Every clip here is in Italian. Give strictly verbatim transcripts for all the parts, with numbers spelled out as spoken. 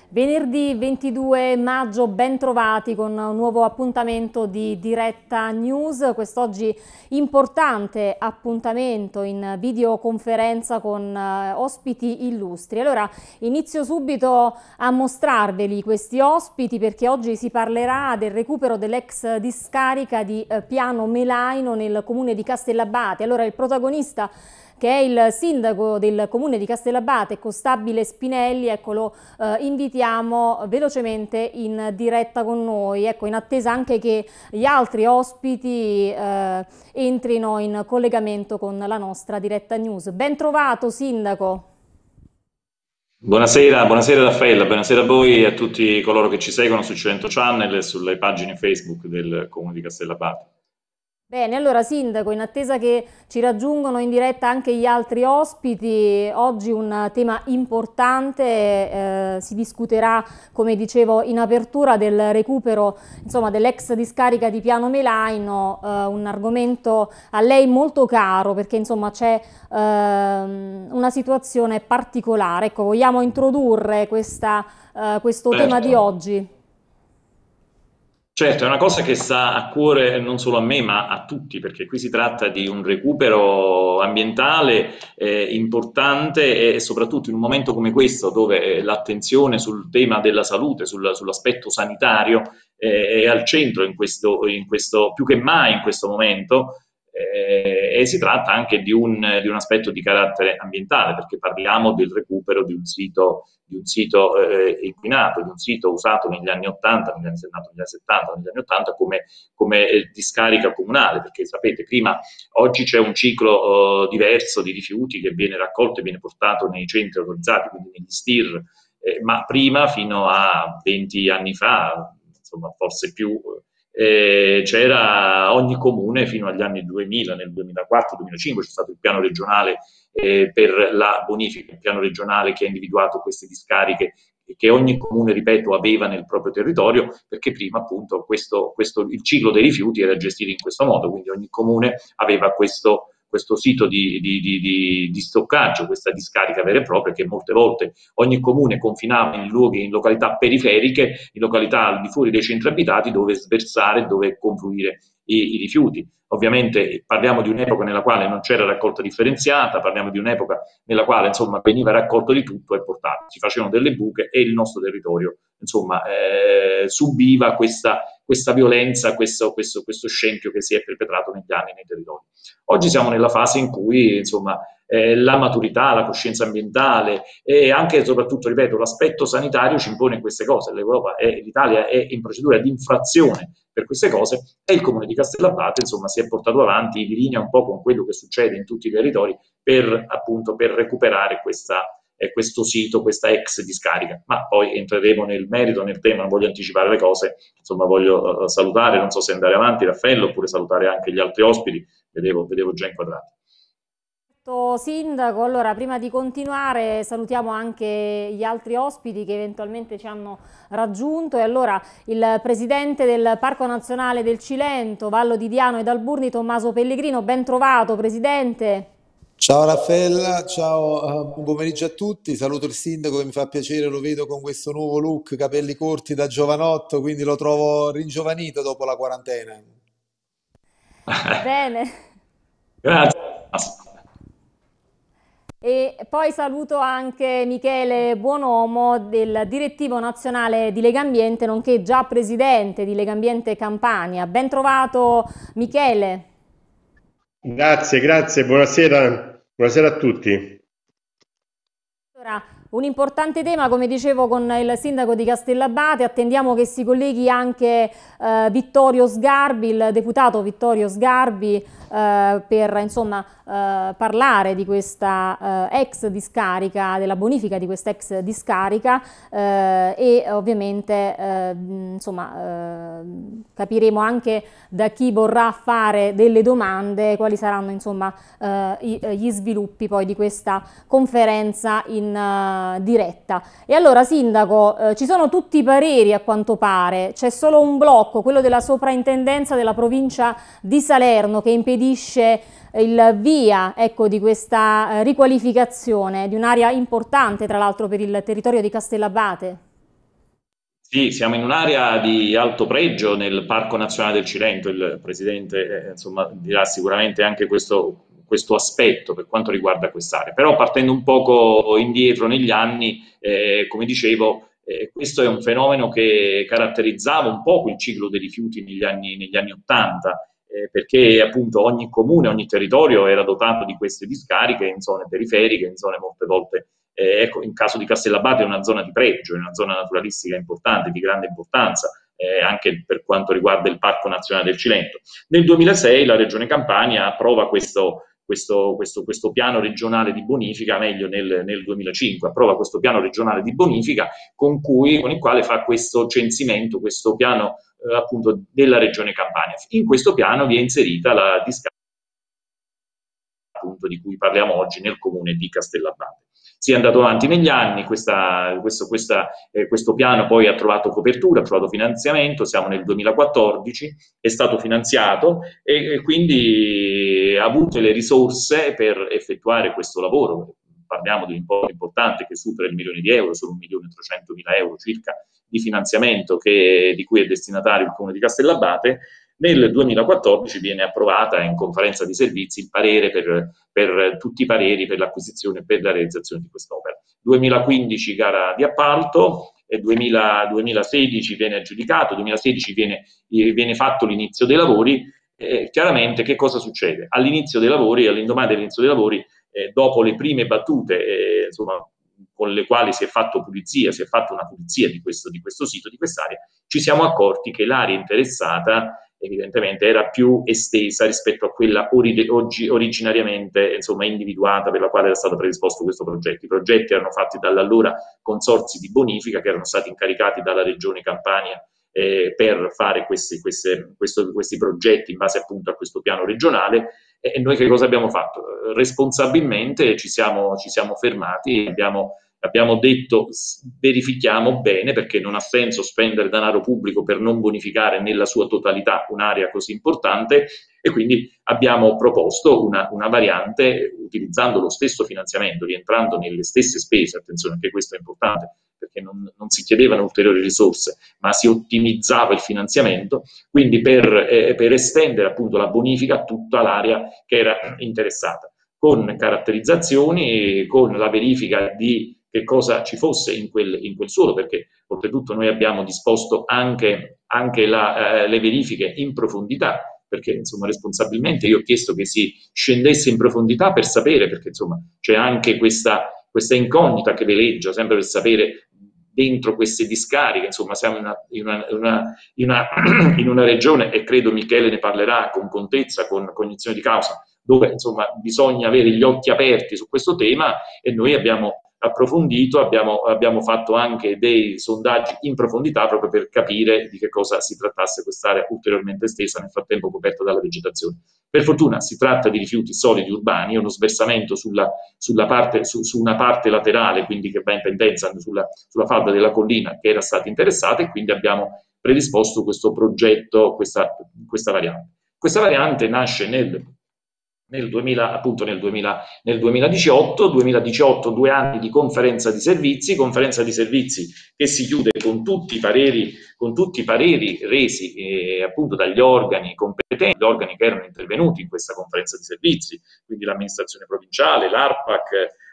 Venerdì ventidue maggio, ben trovati con un nuovo appuntamento di Diretta News. Quest'oggi importante appuntamento in videoconferenza con eh, ospiti illustri. Allora inizio subito a mostrarveli questi ospiti perché oggi si parlerà del recupero dell'ex discarica di eh, Piano Melaino nel comune di Castellabate. Allora il protagonista, che è il sindaco del comune di Castellabate, Costabile Spinelli, ecco, lo eh, invitiamo velocemente in diretta con noi, ecco, in attesa anche che gli altri ospiti eh, entrino in collegamento con la nostra Diretta News. Ben trovato, sindaco. Buonasera, buonasera Raffaella, buonasera a voi e a tutti coloro che ci seguono su Cento Channel e sulle pagine Facebook del Comune di Castellabate. Bene, allora sindaco, in attesa che ci raggiungano in diretta anche gli altri ospiti, oggi un tema importante, eh, si discuterà, come dicevo in apertura, del recupero, insomma, dell'ex discarica di Piano Melaino, eh, un argomento a lei molto caro perché insomma c'è ehm, una situazione particolare. Ecco, vogliamo introdurre questa, eh, questo tema di Certo. oggi? Certo, è una cosa che sta a cuore non solo a me, ma a tutti, perché qui si tratta di un recupero ambientale eh, importante e soprattutto in un momento come questo, dove eh, l'attenzione sul tema della salute, sul- sull'aspetto sanitario, eh, è al centro in questo, in questo- più che mai in questo momento. Eh, e si tratta anche di un, di un aspetto di carattere ambientale, perché parliamo del recupero di un sito di un sito eh, inquinato, di un sito usato negli anni ottanta, negli anni settanta, negli anni settanta, negli anni ottanta come, come eh, discarica comunale, perché sapete, prima, oggi c'è un ciclo eh, diverso di rifiuti che viene raccolto e viene portato nei centri autorizzati, quindi negli S T I R, eh, ma prima, fino a venti anni fa, insomma, forse più, eh, c'era ogni comune fino agli anni duemila, nel duemilaquattro-duemilacinque c'è stato il piano regionale eh, per la bonifica, il piano regionale che ha individuato queste discariche che ogni comune, ripeto, aveva nel proprio territorio, perché prima appunto questo, questo, il ciclo dei rifiuti era gestito in questo modo, quindi ogni comune aveva questo, questo sito di, di, di, di stoccaggio, questa discarica vera e propria, che molte volte ogni comune confinava in luoghi, in località periferiche, in località al di fuori dei centri abitati, dove sversare, dove confluire i, i rifiuti. Ovviamente parliamo di un'epoca nella quale non c'era raccolta differenziata, parliamo di un'epoca nella quale insomma veniva raccolto di tutto e portato, si facevano delle buche e il nostro territorio insomma eh, subiva questa, questa violenza, questo, questo, questo scempio che si è perpetrato negli anni nei territori. Oggi siamo nella fase in cui insomma eh, la maturità, la coscienza ambientale e anche e soprattutto, ripeto, l'aspetto sanitario ci impone queste cose. L'Europa e l'Italia è in procedura di infrazione per queste cose e il comune di Castellabate insomma si è portato avanti in linea un po' con quello che succede in tutti i territori per appunto per recuperare questa, eh, questo sito, questa ex discarica. Ma poi entreremo nel merito, nel tema, non voglio anticipare le cose, insomma voglio uh, salutare, non so se andare avanti Raffaello oppure salutare anche gli altri ospiti, vedevo, vedevo già inquadrati. Sindaco, allora prima di continuare salutiamo anche gli altri ospiti che eventualmente ci hanno raggiunto e allora il presidente del Parco Nazionale del Cilento, Vallo di Diano ed Alburni, Tommaso Pellegrino, ben trovato presidente. Ciao Raffaella, ciao, eh, buon pomeriggio a tutti, saluto il sindaco che mi fa piacere, lo vedo con questo nuovo look, capelli corti da giovanotto, quindi lo trovo ringiovanito dopo la quarantena. Bene. Grazie. E poi saluto anche Michele Buonomo del direttivo nazionale di Legambiente, nonché già presidente di Legambiente Campania. Ben trovato Michele. Grazie, grazie, buonasera, buonasera a tutti. Allora, un importante tema, come dicevo, con il sindaco di Castellabate, attendiamo che si colleghi anche eh, Vittorio Sgarbi, il deputato Vittorio Sgarbi, eh, per insomma eh, parlare di questa eh, ex discarica, della bonifica di questa ex discarica eh, e ovviamente eh, insomma eh, capiremo anche da chi vorrà fare delle domande quali saranno insomma eh, gli sviluppi poi di questa conferenza in uh, diretta. E allora sindaco, eh, ci sono tutti i pareri a quanto pare, c'è solo un blocco, quello della soprintendenza della provincia di Salerno, che impedisce il via, ecco, di questa eh, riqualificazione di un'area importante tra l'altro per il territorio di Castellabate. Sì, siamo in un'area di alto pregio nel Parco Nazionale del Cilento, il Presidente eh, insomma, dirà sicuramente anche questo, questo aspetto per quanto riguarda quest'area, però partendo un poco indietro negli anni, eh, come dicevo, eh, questo è un fenomeno che caratterizzava un po' il ciclo dei rifiuti negli anni, negli anni ottanta, eh, perché appunto ogni comune, ogni territorio era dotato di queste discariche in zone periferiche, in zone molte volte eh, ecco, in caso di Castellabate è una zona di pregio, è una zona naturalistica importante, di grande importanza, eh, anche per quanto riguarda il Parco Nazionale del Cilento. Nel duemilasei la Regione Campania approva questo, questo, questo, questo piano regionale di bonifica, meglio nel, nel duemilacinque, approva questo piano regionale di bonifica con, cui, con il quale fa questo censimento, questo piano eh, appunto della Regione Campania. In questo piano vi è inserita la discarica appunto di cui parliamo oggi nel comune di Castellabate. Si è andato avanti negli anni, questa, questo, questa, eh, questo piano poi ha trovato copertura, ha trovato finanziamento, siamo nel duemilaquattordici, è stato finanziato e, e quindi ha avuto le risorse per effettuare questo lavoro. Parliamo di un importo importante che supera il milione di euro, sono un milione e trecentomila euro circa di finanziamento che, di cui è destinatario il comune di Castellabate. Nel duemilaquattordici viene approvata in conferenza di servizi il parere per, per tutti i pareri per l'acquisizione e per la realizzazione di quest'opera. duemilaquindici gara di appalto, e duemila, duemilasedici viene aggiudicato, duemilasedici viene, viene fatto l'inizio dei lavori. Eh, chiaramente che cosa succede? All'inizio dei lavori, all'indomani dell'inizio dei lavori, eh, dopo le prime battute, eh, insomma, con le quali si è fatto pulizia, si è fatta una pulizia di questo, di questo sito, di quest'area, ci siamo accorti che l'area interessata evidentemente era più estesa rispetto a quella ori oggi, originariamente insomma, individuata per la quale era stato predisposto questo progetto. I progetti erano fatti dall'allora consorzi di bonifica che erano stati incaricati dalla Regione Campania eh, per fare questi, queste, questo, questi progetti in base appunto a questo piano regionale. E noi che cosa abbiamo fatto? Responsabilmente ci siamo, ci siamo fermati e abbiamo abbiamo detto verifichiamo bene, perché non ha senso spendere denaro pubblico per non bonificare nella sua totalità un'area così importante, e quindi abbiamo proposto una, una variante utilizzando lo stesso finanziamento, rientrando nelle stesse spese. Attenzione, anche questo è importante, perché non, non si chiedevano ulteriori risorse, ma si ottimizzava il finanziamento, quindi per, eh, per estendere appunto la bonifica a tutta l'area che era interessata, con caratterizzazioni, con la verifica di che cosa ci fosse in quel, in quel suolo, perché oltretutto noi abbiamo disposto anche, anche la, eh, le verifiche in profondità, perché insomma responsabilmente io ho chiesto che si scendesse in profondità per sapere, perché insomma c'è anche questa, questa incognita che veleggia, sempre per sapere dentro queste discariche, insomma siamo in una, in una, una, in una, in una regione, e credo Michele ne parlerà con contezza, con cognizione di causa, dove insomma bisogna avere gli occhi aperti su questo tema, e noi abbiamo approfondito, abbiamo, abbiamo fatto anche dei sondaggi in profondità proprio per capire di che cosa si trattasse quest'area ulteriormente estesa, nel frattempo coperta dalla vegetazione. Per fortuna si tratta di rifiuti solidi urbani, uno sversamento sulla, sulla parte, su, su una parte laterale, quindi che va in pendenza sulla, sulla falda della collina che era stata interessata, e quindi abbiamo predisposto questo progetto, questa, questa variante. Questa variante nasce nel nel duemila, appunto nel, duemila, nel duemiladiciotto, duemiladiciotto, due anni di conferenza di servizi, conferenza di servizi che si chiude con tutti i pareri, con tutti i pareri resi eh, appunto dagli organi competenti, gli organi che erano intervenuti in questa conferenza di servizi, quindi l'amministrazione provinciale, l'ARPAC,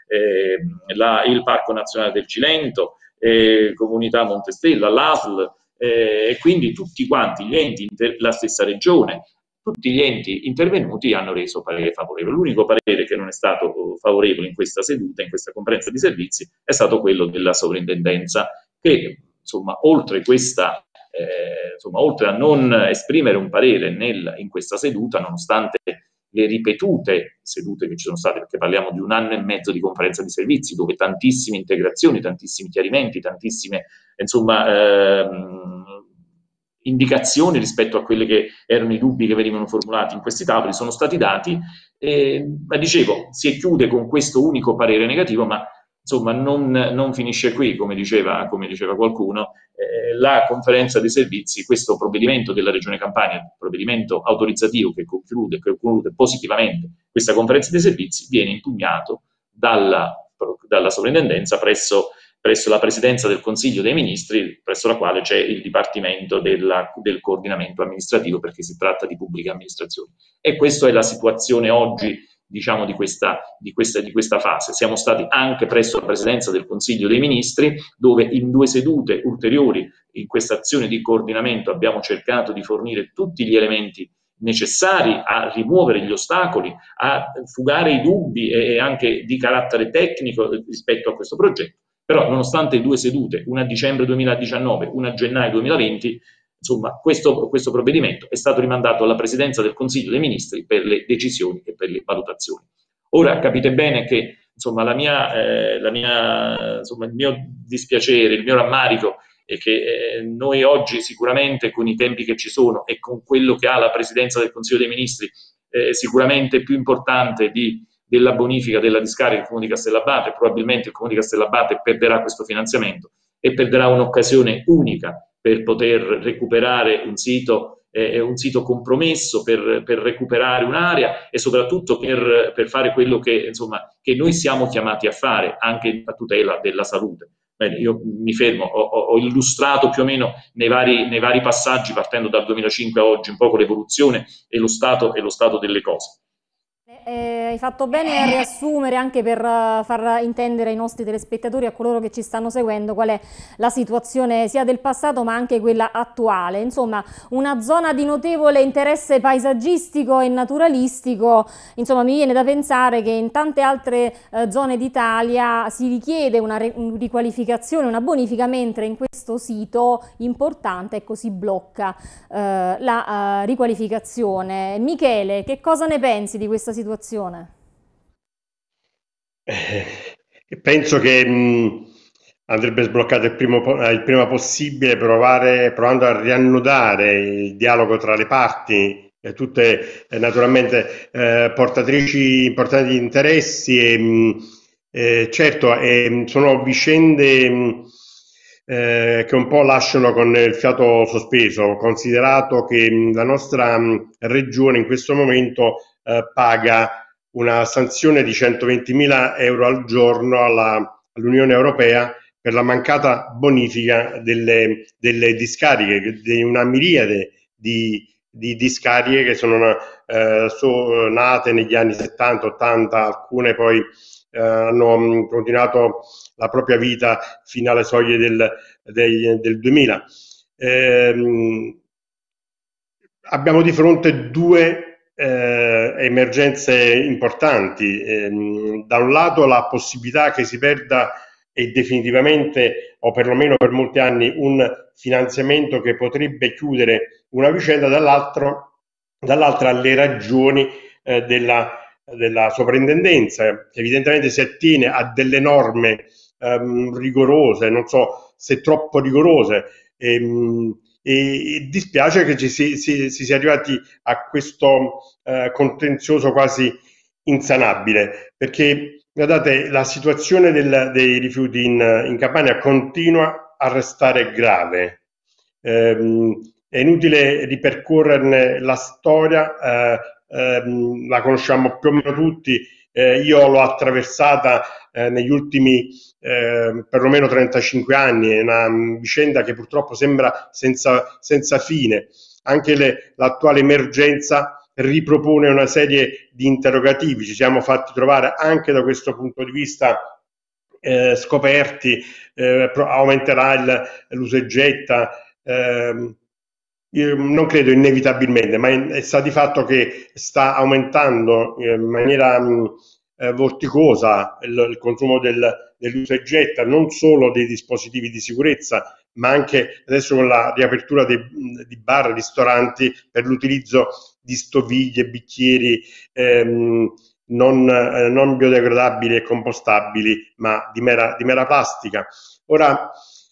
eh, la, il Parco Nazionale del Cilento, eh, Comunità Montestella, l'A S L, eh, e quindi tutti quanti gli enti, la stessa regione. Tutti gli enti intervenuti hanno reso parere favorevole. L'unico parere che non è stato favorevole in questa seduta, in questa conferenza di servizi, è stato quello della sovrintendenza, che insomma, oltre, questa, eh, insomma, oltre a non esprimere un parere nel, in questa seduta, nonostante le ripetute sedute che ci sono state, perché parliamo di un anno e mezzo di conferenza di servizi, dove tantissime integrazioni, tantissimi chiarimenti, tantissime, insomma, ehm, indicazioni rispetto a quelli che erano i dubbi che venivano formulati in questi tavoli sono stati dati, eh, ma dicevo, si chiude con questo unico parere negativo, ma insomma non, non finisce qui, come diceva, come diceva qualcuno. Eh, la conferenza dei servizi, questo provvedimento della Regione Campania, il provvedimento autorizzativo che conclude, che conclude positivamente questa conferenza dei servizi, viene impugnato dalla, dalla sovrintendenza presso presso la Presidenza del Consiglio dei Ministri, presso la quale c'è il Dipartimento della, del coordinamento amministrativo, perché si tratta di pubblica amministrazione. E questa è la situazione oggi, diciamo, di questa, di, questa, di questa fase. Siamo stati anche presso la Presidenza del Consiglio dei Ministri, dove in due sedute ulteriori in questa azione di coordinamento abbiamo cercato di fornire tutti gli elementi necessari a rimuovere gli ostacoli, a fugare i dubbi e anche di carattere tecnico rispetto a questo progetto. Però nonostante due sedute, una a dicembre duemiladiciannove, una a gennaio duemilaventi, insomma questo, questo provvedimento è stato rimandato alla Presidenza del Consiglio dei Ministri per le decisioni e per le valutazioni. Ora capite bene che insomma, la mia, eh, la mia, insomma, il mio dispiacere, il mio rammarico è che eh, noi oggi sicuramente con i tempi che ci sono e con quello che ha la Presidenza del Consiglio dei Ministri eh, sicuramente più importante di della bonifica della discarica del Comune di Castellabate, probabilmente il Comune di Castellabate perderà questo finanziamento e perderà un'occasione unica per poter recuperare un sito, eh, un sito compromesso, per, per recuperare un'area e soprattutto per, per fare quello che, insomma, che noi siamo chiamati a fare, anche a tutela della salute. Bene, io mi fermo, ho, ho illustrato più o meno nei vari, nei vari passaggi, partendo dal duemilacinque a oggi, un po' l'evoluzione e lo stato, e lo stato delle cose. Eh, hai fatto bene a riassumere, anche per uh, far intendere ai nostri telespettatori, a coloro che ci stanno seguendo, qual è la situazione sia del passato ma anche quella attuale. Insomma, una zona di notevole interesse paesaggistico e naturalistico. Insomma, mi viene da pensare che in tante altre uh, zone d'Italia si richiede una riqualificazione, una bonifica, mentre in questo sito importante, ecco, si blocca uh, la uh, riqualificazione. Michele, che cosa ne pensi di questa situazione? Eh, penso che mh, andrebbe sbloccato il, primo, il prima possibile, provare, provando a riannodare il dialogo tra le parti, eh, tutte eh, naturalmente eh, portatrici importanti di interessi. E, mh, eh, certo, eh, sono vicende mh, eh, che un po' lasciano con il fiato sospeso, considerato che mh, la nostra mh, regione in questo momento Eh, paga una sanzione di centoventimila euro al giorno all'Unione Europea per la mancata bonifica delle, delle discariche, di una miriade di, di discariche che sono eh, so, nate negli anni settanta ottanta, alcune poi eh, hanno continuato la propria vita fino alle soglie del, del, del duemila. Eh, abbiamo di fronte due Eh, emergenze importanti. Eh, da un lato la possibilità che si perda e definitivamente, o perlomeno per molti anni, un finanziamento che potrebbe chiudere una vicenda, dall'altro, dall'altra le ragioni eh, della, della sovrintendenza, che evidentemente si attiene a delle norme ehm, rigorose, non so se troppo rigorose, ehm, e dispiace che ci si, si, si sia arrivati a questo eh, contenzioso quasi insanabile, perché guardate, la situazione del, dei rifiuti in, in Campania continua a restare grave. Eh, è inutile ripercorrerne la storia, eh, ehm, la conosciamo più o meno tutti. Eh, io l'ho attraversata eh, negli ultimi eh, perlomeno trentacinque anni, è una vicenda che purtroppo sembra senza, senza fine. Anche l'attuale emergenza ripropone una serie di interrogativi, ci siamo fatti trovare anche da questo punto di vista eh, scoperti, eh, aumenterà l'uso e getta, eh, io non credo inevitabilmente, ma è, sta di fatto che sta aumentando in maniera mh, eh, vorticosa il, il consumo del, dell'usa e getta, non solo dei dispositivi di sicurezza, ma anche adesso con la riapertura dei, di bar, ristoranti, per l'utilizzo di stoviglie, bicchieri ehm, non, eh, non biodegradabili e compostabili, ma di mera, di mera plastica. Ora,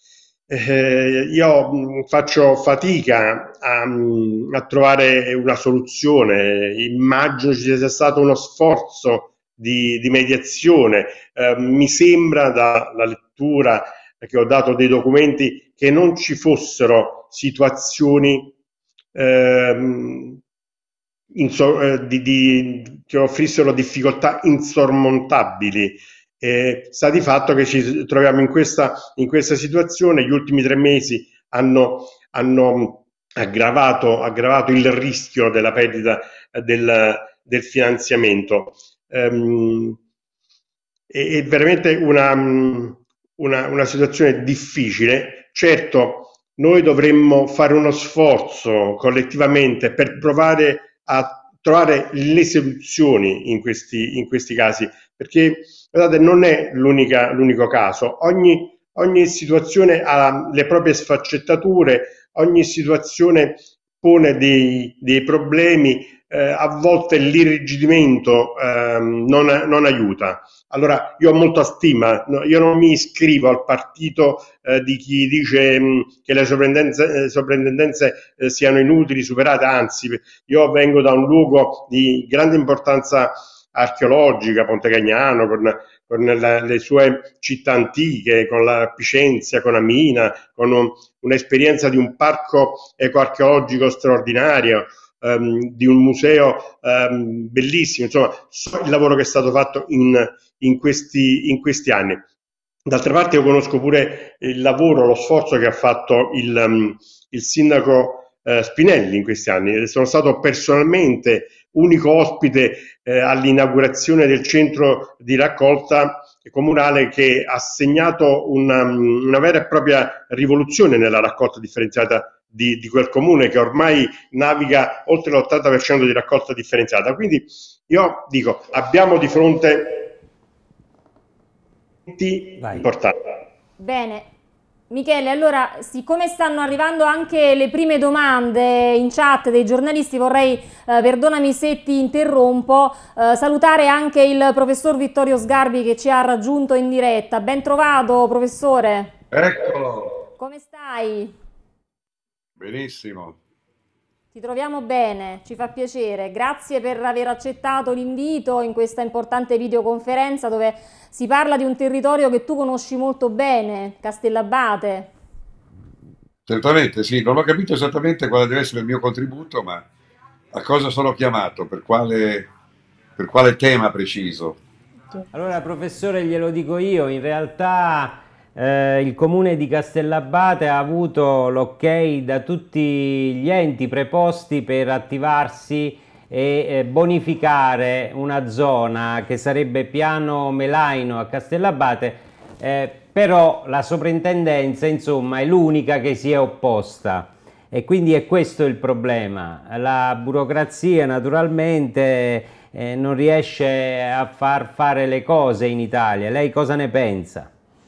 Eh, io faccio fatica a, a trovare una soluzione. Immagino ci sia stato uno sforzo di, di mediazione. Eh, mi sembra dalla lettura che ho dato dei documenti che non ci fossero situazioni ehm, inso- eh, di, di, che offrissero difficoltà insormontabili. Eh, sta di fatto che ci troviamo in questa, in questa situazione. Gli ultimi tre mesi hanno, hanno aggravato, aggravato il rischio della perdita del, del finanziamento. Um, è, è veramente una, una, una situazione difficile. Certo, noi dovremmo fare uno sforzo collettivamente per provare a trovare le soluzioni in questi, in questi casi, perché guardate, non è l'unico caso. Ogni, ogni situazione ha le proprie sfaccettature, ogni situazione pone dei, dei problemi, eh, a volte l'irrigidimento eh, non, non aiuta. Allora, io ho molta stima, no, io non mi iscrivo al partito eh, di chi dice mh, che le soprintendenze, eh, soprintendenze eh, siano inutili, superate, anzi, io vengo da un luogo di grande importanza archeologica, Ponte Cagnano, con, con la, le sue città antiche, con la Picenza, con Amina, con un, un'esperienza di un parco ecoarcheologico straordinario, um, di un museo um, bellissimo, insomma, so il lavoro che è stato fatto in, in, questi, in questi anni. D'altra parte io conosco pure il lavoro, lo sforzo che ha fatto il, um, il sindaco eh, Spinelli in questi anni. Sono stato personalmente unico ospite eh, all'inaugurazione del centro di raccolta comunale, che ha segnato una, una vera e propria rivoluzione nella raccolta differenziata di, di quel comune, che ormai naviga oltre l'ottanta per cento di raccolta differenziata. Quindi io dico, abbiamo di fronte importanti. Bene. Michele, allora, siccome stanno arrivando anche le prime domande in chat dei giornalisti, vorrei, eh, perdonami se ti interrompo, eh, salutare anche il professor Vittorio Sgarbi che ci ha raggiunto in diretta. Ben trovato, professore. Eccolo. Come stai? Benissimo. Ti troviamo bene, ci fa piacere. Grazie per aver accettato l'invito in questa importante videoconferenza dove si parla di un territorio che tu conosci molto bene, Castellabate. Certamente, sì, non ho capito esattamente quale deve essere il mio contributo, ma a cosa sono chiamato, per quale, per quale tema preciso? Allora, professore, glielo dico io, in realtà eh, il comune di Castellabate ha avuto l'ok da tutti gli enti preposti per attivarsi e eh, bonificare una zona che sarebbe Piano Melaino a Castellabate, eh, però la soprintendenza, insomma, è l'unica che si è opposta. E quindi è questo il problema. La burocrazia naturalmente eh, non riesce a far fare le cose in Italia. Lei cosa ne pensa?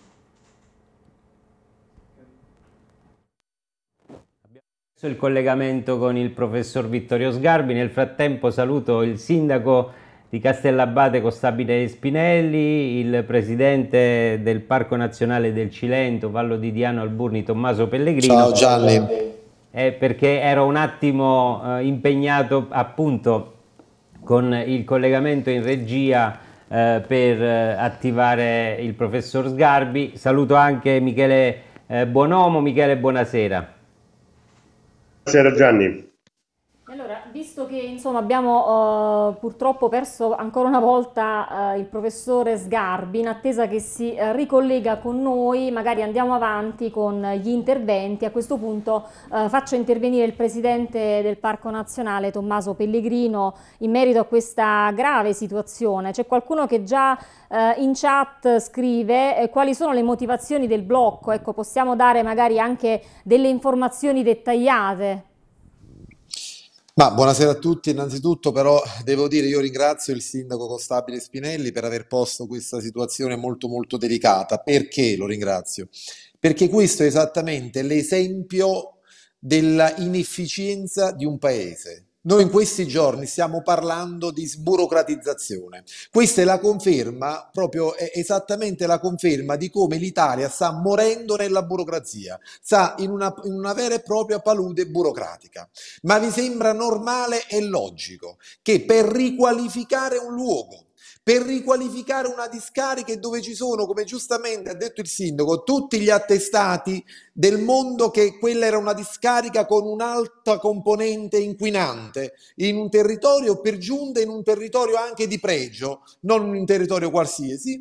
Abbiamo messo il collegamento con il professor Vittorio Sgarbi. Nel frattempo saluto il sindaco di Castellabate Costabile Spinelli, il presidente del Parco Nazionale del Cilento, Vallo di Diano Alburni, Tommaso Pellegrino. Ciao Gianni. Eh, perché ero un attimo eh, impegnato appunto con il collegamento in regia eh, per eh, attivare il professor Sgarbi. Saluto anche Michele eh, Buonomo. Michele, buonasera. Buonasera Gianni. Allora, visto che insomma abbiamo uh, purtroppo perso ancora una volta uh, il professore Sgarbi, in attesa che si uh, ricollega con noi, magari andiamo avanti con gli interventi. A questo punto uh, faccio intervenire il presidente del Parco Nazionale, Tommaso Pellegrino, in merito a questa grave situazione. C'è qualcuno che già uh, in chat scrive eh, quali sono le motivazioni del blocco. Ecco, possiamo dare magari anche delle informazioni dettagliate. Ma buonasera a tutti, innanzitutto però devo dire io ringrazio il sindaco Costabile Spinelli per aver posto questa situazione molto molto delicata. Perché lo ringrazio? Perché questo è esattamente l'esempio della inefficienza di un paese. Noi in questi giorni stiamo parlando di sburocratizzazione. Questa è la conferma, proprio è esattamente la conferma di come l'Italia sta morendo nella burocrazia, sta in una, in una vera e propria palude burocratica. Ma vi sembra normale e logico che per riqualificare un luogo, per riqualificare una discarica dove ci sono, come giustamente ha detto il sindaco, tutti gli attestati del mondo che quella era una discarica con un'alta componente inquinante in un territorio, per giunta in un territorio anche di pregio, non in un territorio qualsiasi,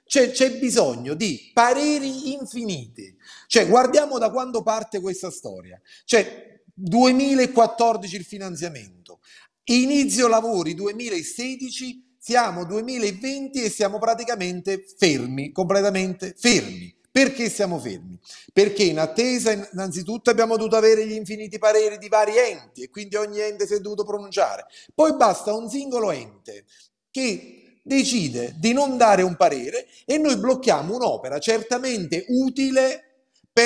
C'è, c'è bisogno di pareri infiniti. Cioè, guardiamo da quando parte questa storia. Cioè, duemilaquattordici il finanziamento, inizio lavori duemilasedici, siamo duemilaventi e siamo praticamente fermi, completamente fermi. Perché siamo fermi? Perché in attesa, innanzitutto, abbiamo dovuto avere gli infiniti pareri di vari enti e quindi ogni ente si è dovuto pronunciare. Poi basta un singolo ente che decide di non dare un parere e noi blocchiamo un'opera certamente utile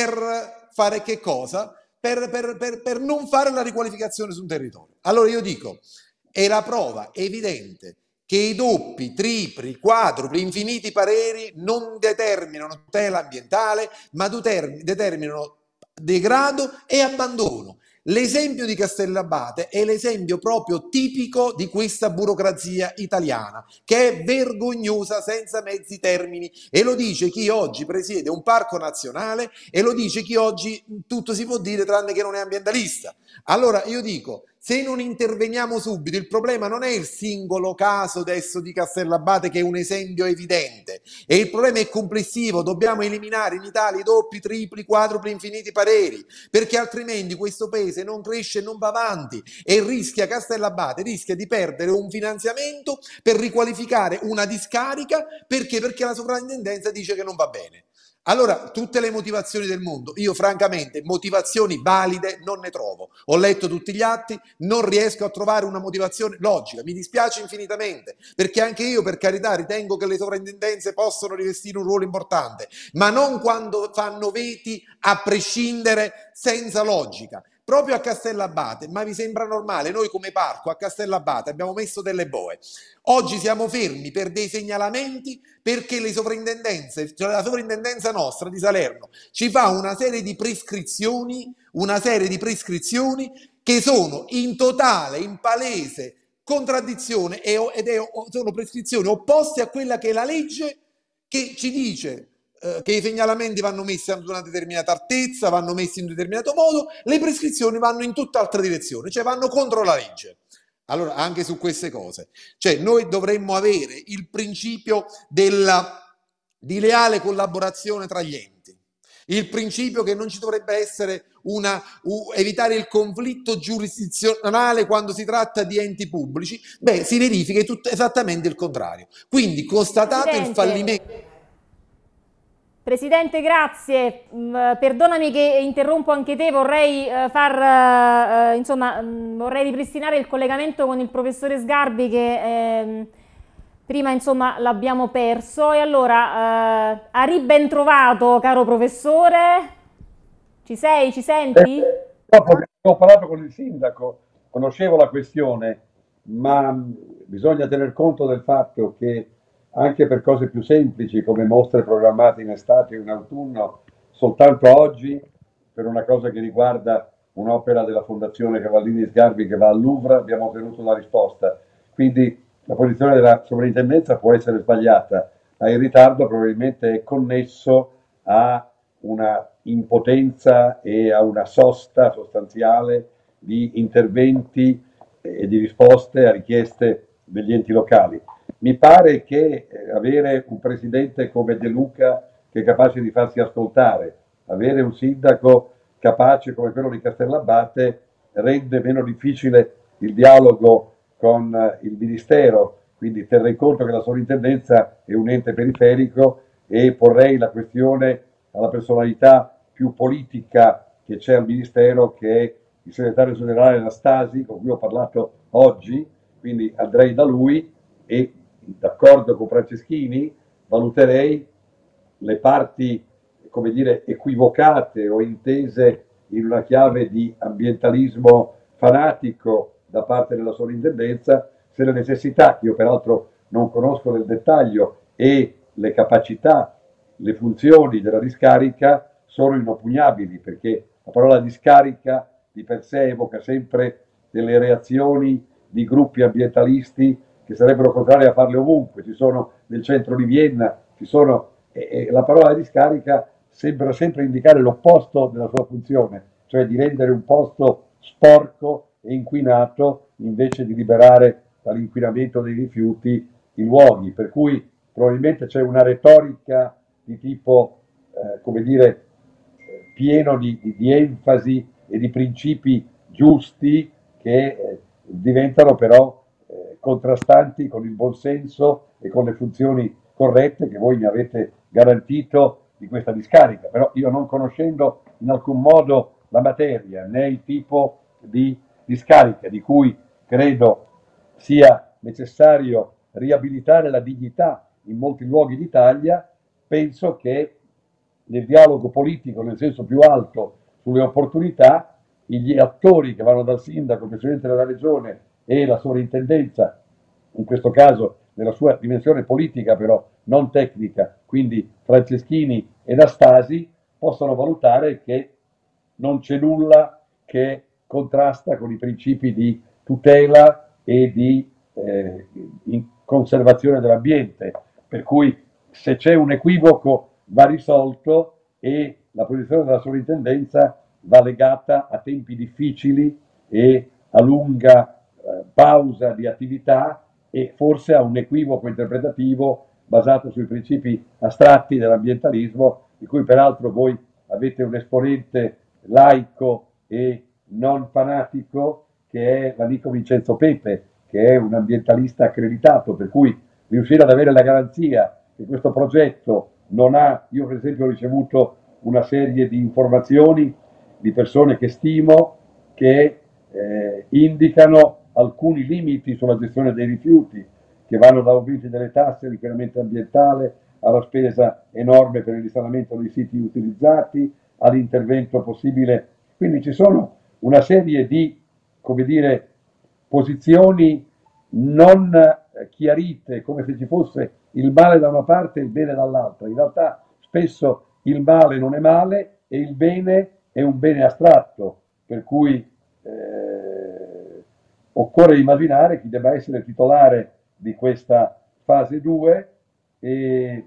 per fare che cosa? Per, per, per, per non fare la riqualificazione su un territorio. Allora io dico, è la prova evidente che i doppi, tripli, quadrupli, infiniti pareri non determinano tutela ambientale, ma determinano degrado e abbandono. L'esempio di Castellabate è l'esempio proprio tipico di questa burocrazia italiana, che è vergognosa senza mezzi termini, e lo dice chi oggi presiede un parco nazionale e lo dice chi oggi tutto si può dire tranne che non è ambientalista. Allora io dico, se non interveniamo subito, il problema non è il singolo caso adesso di Castellabate, che è un esempio evidente, e il problema è complessivo. Dobbiamo eliminare in Italia i doppi, tripli, quadrupli, infiniti pareri, perché altrimenti questo paese non cresce e non va avanti, e rischia, Castellabate rischia di perdere un finanziamento per riqualificare una discarica. Perché? Perché la sovrintendenza dice che non va bene. Allora, tutte le motivazioni del mondo, io francamente motivazioni valide non ne trovo. Ho letto tutti gli atti, non riesco a trovare una motivazione logica, mi dispiace infinitamente, perché anche io, per carità, ritengo che le sovrintendenze possono rivestire un ruolo importante, ma non quando fanno veti a prescindere, senza logica. Proprio a Castellabate, ma vi sembra normale? Noi come parco a Castellabate abbiamo messo delle boe. Oggi siamo fermi per dei segnalamenti perché le sovrintendenze, cioè la sovrintendenza nostra di Salerno, ci fa una serie di prescrizioni, una serie di prescrizioni che sono in totale, in palese contraddizione, ed è, sono prescrizioni opposte a quella che è la legge, che ci dice che i segnalamenti vanno messi ad una determinata altezza, vanno messi in un determinato modo, le prescrizioni vanno in tutt'altra direzione, cioè vanno contro la legge. Allora, anche su queste cose, cioè noi dovremmo avere il principio della, di leale collaborazione tra gli enti, il principio che non ci dovrebbe essere una, uh, evitare il conflitto giurisdizionale quando si tratta di enti pubblici. Beh, si verifica tutto, esattamente il contrario. Quindi, constatato Presidente. il fallimento... Presidente, grazie. Mm, perdonami che interrompo anche te, vorrei uh, far, uh, insomma, um, vorrei ripristinare il collegamento con il professore Sgarbi che ehm, prima, insomma, l'abbiamo perso. E allora, uh, a ben trovato, caro professore. Ci sei? Ci senti? Eh, dopo che ho parlato con il sindaco, conoscevo la questione, ma bisogna tener conto del fatto che anche per cose più semplici come mostre programmate in estate o in autunno, soltanto oggi, per una cosa che riguarda un'opera della Fondazione Cavallini Sgarbi che va al Louvre, abbiamo ottenuto la risposta. Quindi la posizione della sovrintendenza può essere sbagliata, ma il ritardo probabilmente è connesso a una impotenza e a una sosta sostanziale di interventi e di risposte a richieste degli enti locali. Mi pare che avere un presidente come De Luca che è capace di farsi ascoltare, avere un sindaco capace come quello di Castellabate rende meno difficile il dialogo con il Ministero, quindi terrei conto che la sovrintendenza è un ente periferico e porrei la questione alla personalità più politica che c'è al Ministero, che è il segretario generale Anastasi, con cui ho parlato oggi, quindi andrei da lui e, d'accordo con Franceschini, valuterei le parti, come dire, equivocate o intese in una chiave di ambientalismo fanatico da parte della sovrintendenza, se le necessità, che io peraltro non conosco nel dettaglio, e le capacità, le funzioni della discarica sono inoppugnabili, perché la parola discarica di per sé evoca sempre delle reazioni di gruppi ambientalisti che sarebbero contrari a farle ovunque. Ci sono nel centro di Vienna, ci sono, e, e la parola discarica sembra sempre indicare l'opposto della sua funzione, cioè di rendere un posto sporco e inquinato invece di liberare dall'inquinamento dei rifiuti i luoghi. Per cui probabilmente c'è una retorica di tipo, eh, come dire, pieno di, di, di enfasi e di principi giusti che eh, diventano però eh, contrastanti con il buonsenso e con le funzioni corrette che voi mi avete garantito di questa discarica. Però io, non conoscendo in alcun modo la materia né il tipo di discarica, di cui credo sia necessario riabilitare la dignità in molti luoghi d'Italia, penso che nel dialogo politico, nel senso più alto, sulle opportunità, gli attori che vanno dal sindaco, il presidente della regione e la sovrintendenza, in questo caso nella sua dimensione politica però non tecnica, quindi Franceschini e Nastasi, possono valutare che non c'è nulla che contrasta con i principi di tutela e di eh, conservazione dell'ambiente, per cui se c'è un equivoco va risolto e la posizione della sovrintendenza va legata a tempi difficili e a lunga eh, pausa di attività e forse a un equivoco interpretativo basato sui principi astratti dell'ambientalismo, di cui peraltro voi avete un esponente laico e non fanatico che è l'amico Vincenzo Pepe, che è un ambientalista accreditato, per cui riuscire ad avere la garanzia che questo progetto non ha, io per esempio ho ricevuto una serie di informazioni di persone che stimo che eh, indicano alcuni limiti sulla gestione dei rifiuti, che vanno da aumenti delle tasse, l'inquinamento ambientale, alla spesa enorme per il risanamento dei siti utilizzati, all'intervento possibile. Quindi ci sono una serie di, come dire, posizioni non chiarite, come se ci fosse il male da una parte e il bene dall'altra. In realtà spesso il male non è male e il bene è un bene astratto, per cui eh, occorre immaginare chi debba essere titolare di questa fase due e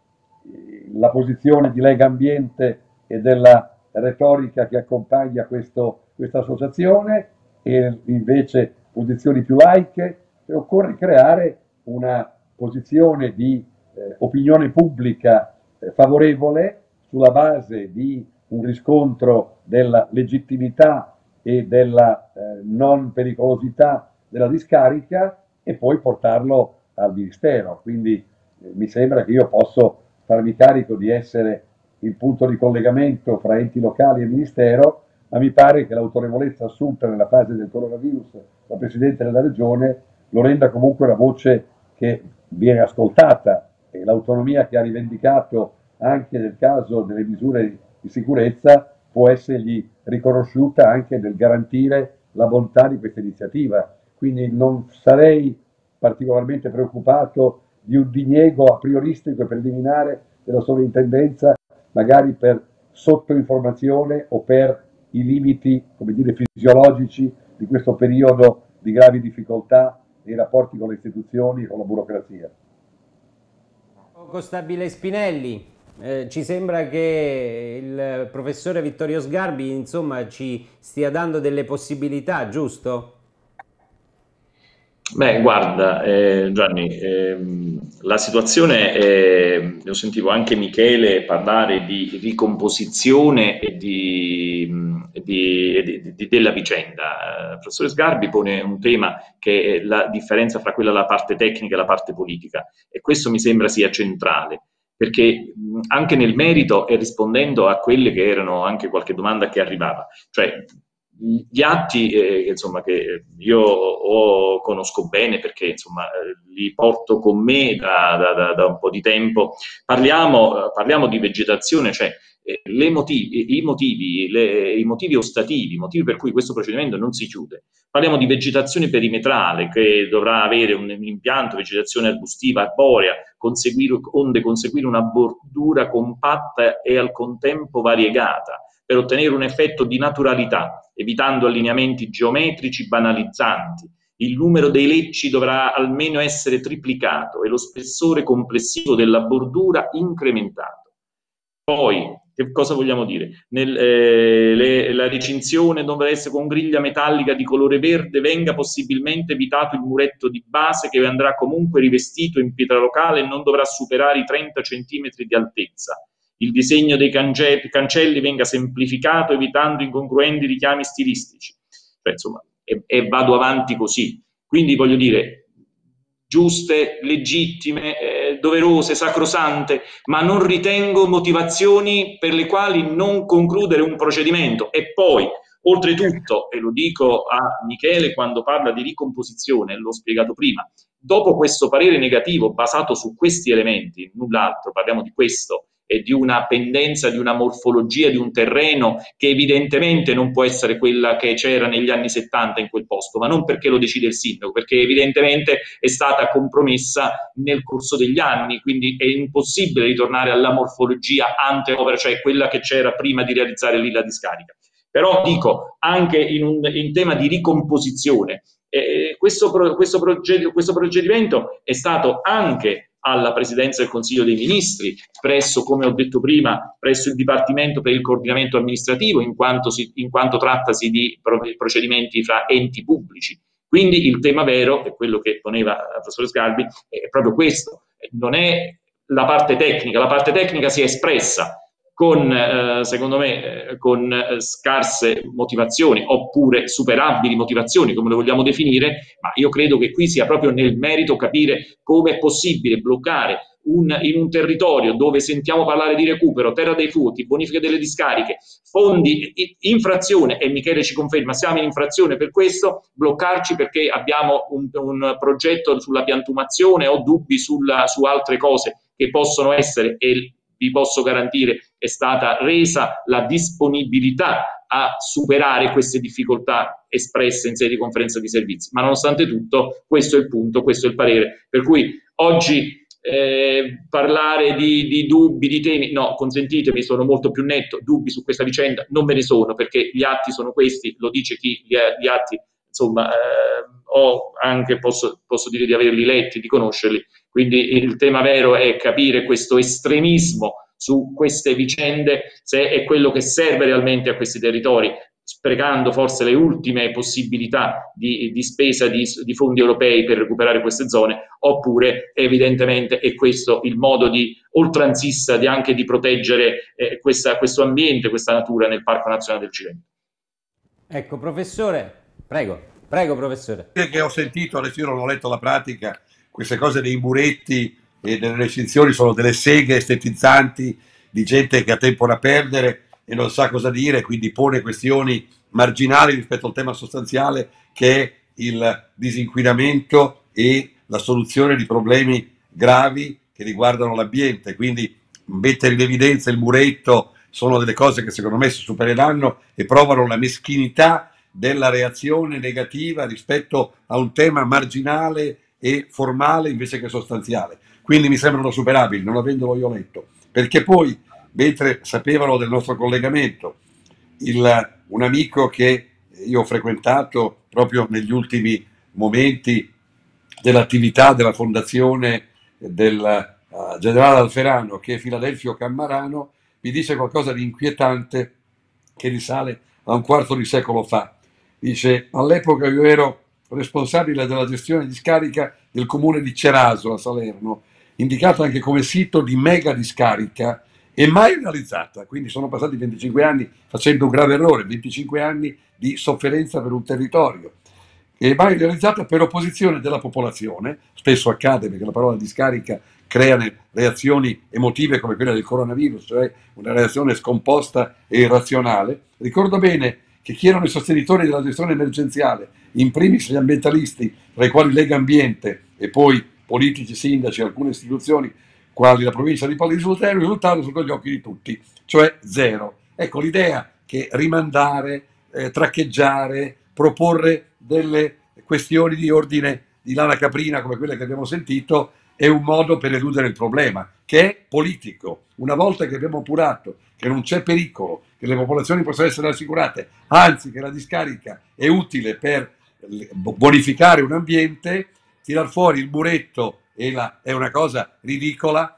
la posizione di Lega Ambiente e della retorica che accompagna questo, questa associazione e invece posizioni più laiche, e occorre creare una posizione di eh, opinione pubblica eh, favorevole sulla base di un riscontro della legittimità e della eh, non pericolosità della discarica e poi portarlo al Ministero. Quindi eh, mi sembra che io posso farmi carico di essere il punto di collegamento fra enti locali e Ministero, ma mi pare che l'autorevolezza assunta nella fase del coronavirus dal Presidente della Regione lo renda comunque una voce che viene ascoltata e l'autonomia che ha rivendicato anche nel caso delle misure di sicurezza può essergli riconosciuta anche nel garantire la bontà di questa iniziativa. Quindi non sarei particolarmente preoccupato di un diniego a prioristico e preliminare della sovrintendenza, magari per sottoinformazione o per i limiti, come dire, fisiologici di questo periodo di gravi difficoltà nei rapporti con le istituzioni e con la burocrazia. Costabile Spinelli, eh, ci sembra che il professore Vittorio Sgarbi, insomma, ci stia dando delle possibilità, giusto? Beh, guarda, eh, Gianni, ehm, la situazione, eh, io sentivo anche Michele parlare di ricomposizione e di, mh, di- di- di- della vicenda. Eh, il professore Sgarbi pone un tema che è la differenza fra quella la parte tecnica e la parte politica, e questo mi sembra sia centrale, perché mh, anche nel merito e rispondendo a quelle che erano anche qualche domanda che arrivava, cioè gli atti eh, insomma, che io ho, conosco bene perché insomma, eh, li porto con me da, da, da, da un po' di tempo, parliamo, parliamo di vegetazione, cioè eh, le motivi, i, motivi, le, i motivi ostativi, i motivi per cui questo procedimento non si chiude. Parliamo di vegetazione perimetrale che dovrà avere un, un impianto, vegetazione arbustiva, arborea, conseguire, onde conseguire una bordura compatta e al contempo variegata, per ottenere un effetto di naturalità, evitando allineamenti geometrici banalizzanti. Il numero dei lecci dovrà almeno essere triplicato e lo spessore complessivo della bordura incrementato. Poi Che cosa vogliamo dire? Nel, eh, le, la recinzione dovrà essere con griglia metallica di colore verde, venga possibilmente evitato il muretto di base che andrà comunque rivestito in pietra locale e non dovrà superare i trenta centimetri di altezza. Il disegno dei cancelli venga semplificato evitando incongruenti richiami stilistici. Cioè, insomma, e, e vado avanti così. Quindi voglio dire, giuste, legittime, eh, doverose, sacrosante, ma non ritengo motivazioni per le quali non concludere un procedimento. E poi, oltretutto, e lo dico a Michele quando parla di ricomposizione, l'ho spiegato prima, dopo questo parere negativo basato su questi elementi, null'altro, parliamo di questo, e di una pendenza, di una morfologia di un terreno che evidentemente non può essere quella che c'era negli anni settanta in quel posto, ma non perché lo decide il sindaco, perché evidentemente è stata compromessa nel corso degli anni, quindi è impossibile ritornare alla morfologia ante opera, cioè quella che c'era prima di realizzare lì la discarica. Però dico, anche in, un, in tema di ricomposizione, eh, questo, pro, questo, proced, questo procedimento è stato anche alla Presidenza del Consiglio dei Ministri, presso, come ho detto prima, presso il Dipartimento per il Coordinamento Amministrativo, in quanto, si, in quanto trattasi di procedimenti fra enti pubblici. Quindi il tema vero, è quello che poneva il professor Sgarbi, è proprio questo, non è la parte tecnica, la parte tecnica si è espressa con, eh, secondo me, eh, con eh, scarse motivazioni, oppure superabili motivazioni, come le vogliamo definire, ma io credo che qui sia proprio nel merito capire come è possibile bloccare un, in un territorio dove sentiamo parlare di recupero, terra dei fuochi, bonifica delle discariche, fondi, infrazione, e Michele ci conferma, siamo in infrazione per questo, bloccarci perché abbiamo un, un progetto sulla piantumazione o dubbi sulla, su altre cose che possono essere, e vi posso garantire è stata resa la disponibilità a superare queste difficoltà espresse in sede di conferenza di servizi, ma nonostante tutto questo è il punto, questo è il parere, per cui oggi eh, parlare di, di dubbi, di temi, no, consentitemi, sono molto più netto, dubbi su questa vicenda non ve ne sono, perché gli atti sono questi, lo dice chi gli, gli atti, insomma, eh, ho anche, posso, posso dire di averli letti, di conoscerli, quindi il tema vero è capire questo estremismo su queste vicende, se è quello che serve realmente a questi territori, sprecando forse le ultime possibilità di, di spesa di, di fondi europei per recuperare queste zone, oppure evidentemente è questo il modo di oltranzista di anche di proteggere eh, questa, questo ambiente, questa natura nel Parco Nazionale del Cilento. Ecco, professore, prego, prego professore. Che ho sentito, adesso io non ho letto la pratica, queste cose dei muretti e delle recinzioni sono delle seghe estetizzanti di gente che ha tempo da perdere e non sa cosa dire, quindi pone questioni marginali rispetto al tema sostanziale che è il disinquinamento e la soluzione di problemi gravi che riguardano l'ambiente. Quindi mettere in evidenza il muretto sono delle cose che secondo me si supereranno e provano la meschinità della reazione negativa rispetto a un tema marginale e formale invece che sostanziale. Quindi mi sembrano superabili, non avendolo io letto, perché poi, mentre sapevano del nostro collegamento, il, un amico che io ho frequentato proprio negli ultimi momenti dell'attività della fondazione del uh, generale Alferano, che è Filadelfio Cammarano, mi dice qualcosa di inquietante che risale a un quarto di secolo fa. Dice: all'epoca io ero responsabile della gestione di discarica del comune di Ceraso a Salerno, indicato anche come sito di mega discarica e mai realizzata. Quindi sono passati venticinque anni facendo un grave errore, venticinque anni di sofferenza per un territorio, e mai realizzata per opposizione della popolazione. Spesso accade perché la parola discarica crea reazioni emotive come quella del coronavirus, cioè una reazione scomposta e irrazionale. Ricordo bene che chi erano i sostenitori della gestione emergenziale, in primis gli ambientalisti, tra i quali Lega Ambiente e poi politici, sindaci, alcune istituzioni quali la provincia di Palla di Sultero, il risultato sotto gli occhi di tutti, cioè zero. Ecco, l'idea che rimandare, eh, traccheggiare, proporre delle questioni di ordine di lana caprina come quelle che abbiamo sentito è un modo per eludere il problema, che è politico. Una volta che abbiamo appurato che non c'è pericolo, che le popolazioni possono essere assicurate, anzi che la discarica è utile per bonificare un ambiente, tirar fuori il muretto è, la, è una cosa ridicola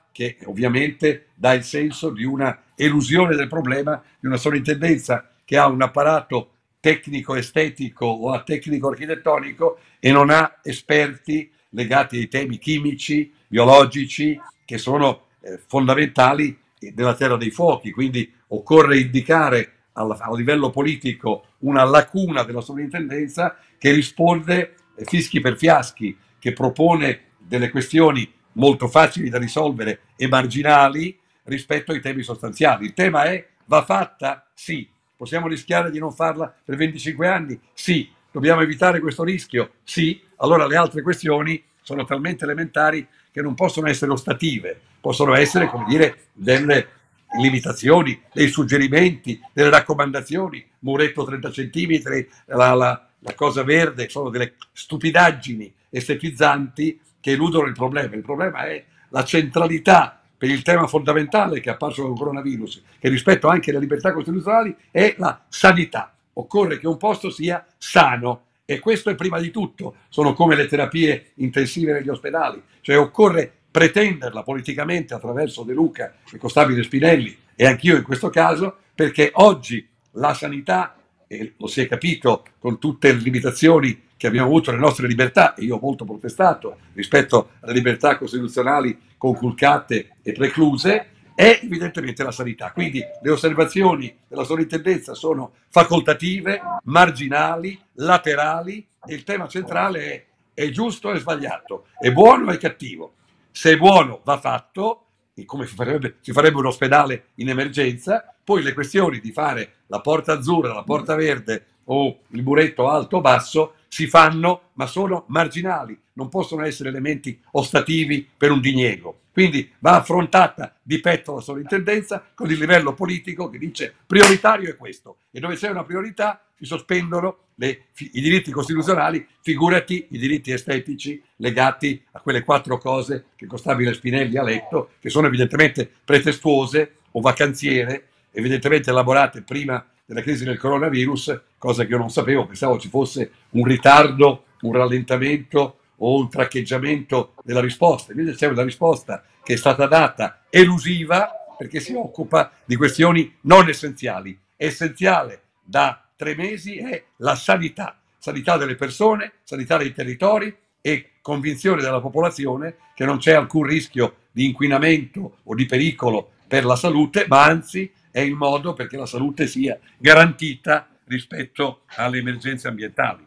che ovviamente dà il senso di una elusione del problema di una sovrintendenza che ha un apparato tecnico-estetico o a tecnico-architettonico e non ha esperti legati ai temi chimici, biologici, che sono eh, fondamentali nella terra dei fuochi. Quindi occorre indicare alla, a livello politico una lacuna della sovrintendenza che risponde eh, fischi per fiaschi, che propone delle questioni molto facili da risolvere e marginali rispetto ai temi sostanziali. Il tema è: va fatta? Sì. Possiamo rischiare di non farla per venticinque anni? Sì. Dobbiamo evitare questo rischio? Sì. Allora le altre questioni sono talmente elementari che non possono essere ostative, possono essere, come dire, delle limitazioni, dei suggerimenti, delle raccomandazioni. Muretto trenta centimetri, la, la, la cosa verde, sono delle stupidaggini estetizzanti che eludono il problema. Il problema è la centralità per il tema fondamentale che è apparso con il coronavirus, che rispetto anche alle libertà costituzionali è la sanità. Occorre che un posto sia sano, e questo è prima di tutto. Sono come le terapie intensive negli ospedali, cioè occorre pretenderla politicamente attraverso De Luca e Costabile Spinelli, e anch'io in questo caso, perché oggi la sanità, e lo si è capito con tutte le limitazioni che abbiamo avuto le nostre libertà, e io ho molto protestato rispetto alle libertà costituzionali conculcate e precluse, è evidentemente la sanità. Quindi le osservazioni della sovrintendenza sono facoltative, marginali, laterali, e il tema centrale è: è giusto o è sbagliato, è buono o è cattivo. Se è buono va fatto, come si farebbe, si farebbe un ospedale in emergenza. Poi le questioni di fare la porta azzurra, la porta verde o il muretto alto o basso si fanno, ma sono marginali, non possono essere elementi ostativi per un diniego. Quindi va affrontata di petto la sovrintendenza con il livello politico che dice: prioritario è questo, e dove c'è una priorità si sospendono le, i diritti costituzionali, figurati i diritti estetici legati a quelle quattro cose che Costabile Spinelli ha letto, che sono evidentemente pretestuose o vacanziere, evidentemente elaborate prima della crisi del coronavirus, cosa che io non sapevo. Pensavo ci fosse un ritardo, un rallentamento o un traccheggiamento della risposta. Invece c'è una risposta che è stata data elusiva, perché si occupa di questioni non essenziali. Essenziale da tre mesi è la sanità, sanità delle persone, sanità dei territori e convinzione della popolazione che non c'è alcun rischio di inquinamento o di pericolo per la salute, ma anzi è il modo perché la salute sia garantita rispetto alle emergenze ambientali.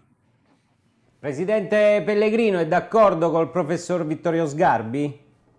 Presidente Pellegrino, è d'accordo col professor Vittorio Sgarbi?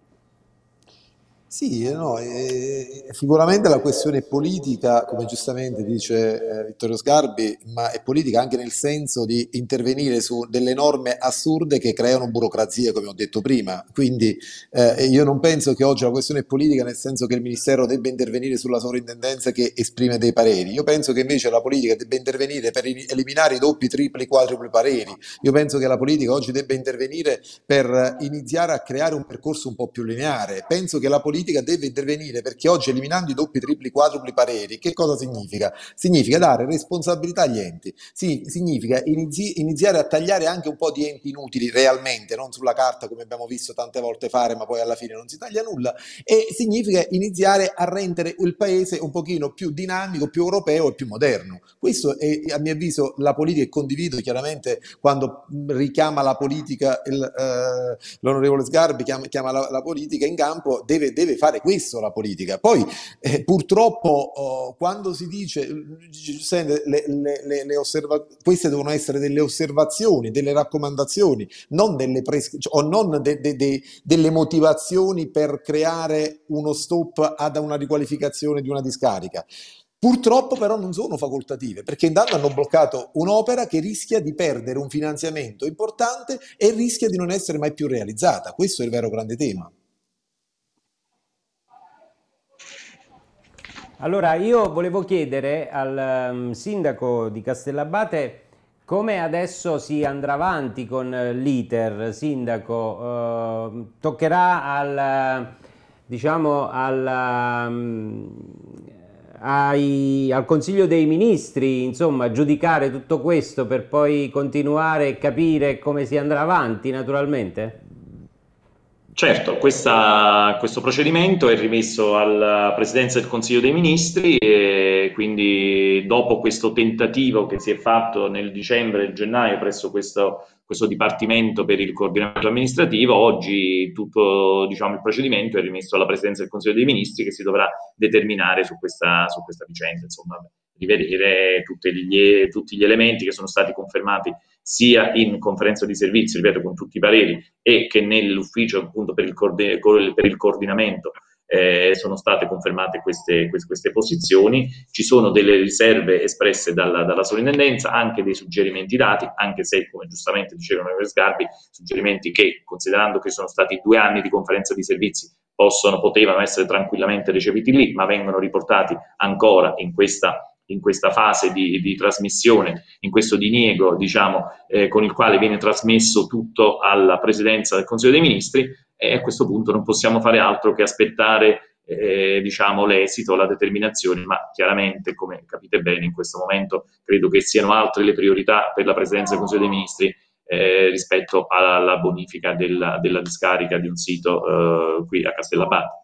Sì, no, eh, sicuramente la questione è politica, come giustamente dice eh, Vittorio Sgarbi, ma è politica anche nel senso di intervenire su delle norme assurde che creano burocrazie, come ho detto prima. Quindi eh, io non penso che oggi la questione è politica nel senso che il Ministero debba intervenire sulla sovrintendenza che esprime dei pareri. Io penso che invece la politica debba intervenire per eliminare i doppi, tripli, quadrupli pareri. Io penso che la politica oggi debba intervenire per iniziare a creare un percorso un po' più lineare. Penso che la politica deve intervenire perché oggi, eliminando i doppi, tripli, quadrupli pareri, che cosa significa? Significa dare responsabilità agli enti, sì, significa inizi iniziare a tagliare anche un po' di enti inutili realmente, non sulla carta come abbiamo visto tante volte fare, ma poi alla fine non si taglia nulla, e significa iniziare a rendere il paese un pochino più dinamico, più europeo e più moderno. Questo è, a mio avviso, la politica, e condivido chiaramente quando richiama la politica, eh, l'onorevole Sgarbi chiama, chiama la, la politica in campo, deve, deve fare questo la politica. Poi eh, purtroppo oh, quando si dice le, le, le, le osserva queste devono essere delle osservazioni, delle raccomandazioni, non delle pres o non de, de, de, delle motivazioni per creare uno stop ad una riqualificazione di una discarica. Purtroppo però non sono facoltative, perché intanto hanno bloccato un'opera che rischia di perdere un finanziamento importante e rischia di non essere mai più realizzata. Questo è il vero grande tema. Allora, io volevo chiedere al um, sindaco di Castellabate come adesso si andrà avanti con l'iter. Sindaco, uh, toccherà al, diciamo, al, um, ai, al Consiglio dei Ministri, insomma, giudicare tutto questo per poi continuare e capire come si andrà avanti, naturalmente? Certo, questa- questo procedimento è rimesso alla Presidenza del Consiglio dei Ministri e quindi dopo questo tentativo che si è fatto nel dicembre e gennaio presso questo, questo Dipartimento per il coordinamento amministrativo, oggi tutto, diciamo, il procedimento è rimesso alla Presidenza del Consiglio dei Ministri che si dovrà determinare su questa, su questa vicenda, insomma, rivedere tutti gli, tutti gli elementi che sono stati confermati sia in conferenza di servizi, ripeto, con tutti i pareri, e che nell'ufficio appunto per il, coord- per il coordinamento eh, sono state confermate queste, queste, queste posizioni. Ci sono delle riserve espresse dalla, dalla sovrintendenza, anche dei suggerimenti dati, anche se, come giustamente diceva l'onorevole Sgarbi, suggerimenti che, considerando che sono stati due anni di conferenza di servizi, possono, potevano essere tranquillamente recepiti lì, ma vengono riportati ancora in questa in questa fase di, di trasmissione, in questo diniego, diciamo, eh, con il quale viene trasmesso tutto alla Presidenza del Consiglio dei Ministri, e a questo punto non possiamo fare altro che aspettare eh, diciamo, l'esito, la determinazione, ma chiaramente, come capite bene, in questo momento credo che siano altre le priorità per la Presidenza del Consiglio dei Ministri eh, rispetto alla bonifica della, della discarica di un sito eh, qui a Castellabate.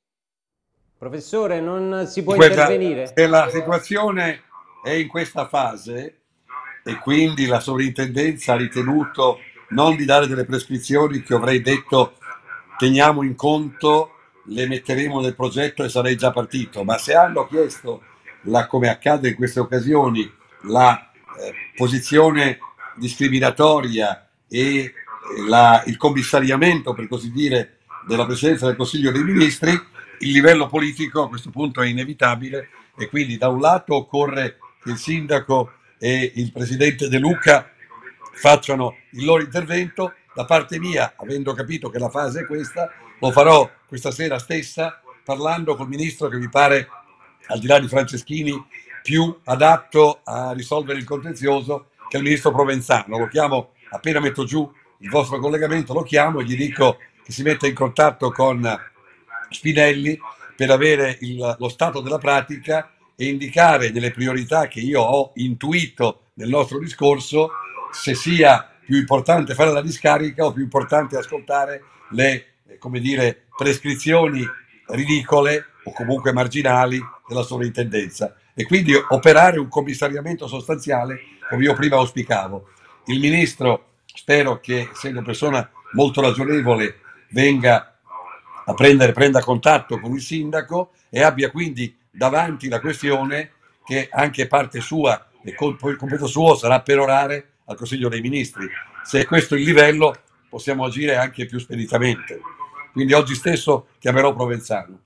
Professore, non si può Guarda, intervenire? se la situazione è in questa fase e quindi la sovrintendenza ha ritenuto non di dare delle prescrizioni che avrei detto teniamo in conto, le metteremo nel progetto e sarei già partito, ma se hanno chiesto, la, come accade in queste occasioni, la eh, posizione discriminatoria e eh, la, il commissariamento, per così dire, della Presidenza del Consiglio dei Ministri, il livello politico a questo punto è inevitabile e quindi da un lato occorre che il sindaco e il presidente De Luca facciano il loro intervento. Da parte mia, avendo capito che la fase è questa, lo farò questa sera stessa parlando col ministro che mi pare, al di là di Franceschini, più adatto a risolvere il contenzioso, che è il ministro Provenzano. Lo chiamo, appena metto giù il vostro collegamento, lo chiamo e gli dico che si metta in contatto con Spinelli per avere il, lo stato della pratica e indicare delle priorità che io ho intuito nel nostro discorso, se sia più importante fare la discarica o più importante ascoltare le, come dire, prescrizioni ridicole o comunque marginali della sovrintendenza e quindi operare un commissariamento sostanziale come io prima auspicavo. Il ministro, spero che, essendo persona molto ragionevole, venga a prendere, prenda contatto con il sindaco e abbia quindi davanti la questione che anche parte sua e poi il compito suo sarà perorare al Consiglio dei Ministri. Se è questo il livello possiamo agire anche più speditamente. Quindi oggi stesso chiamerò Provenzano.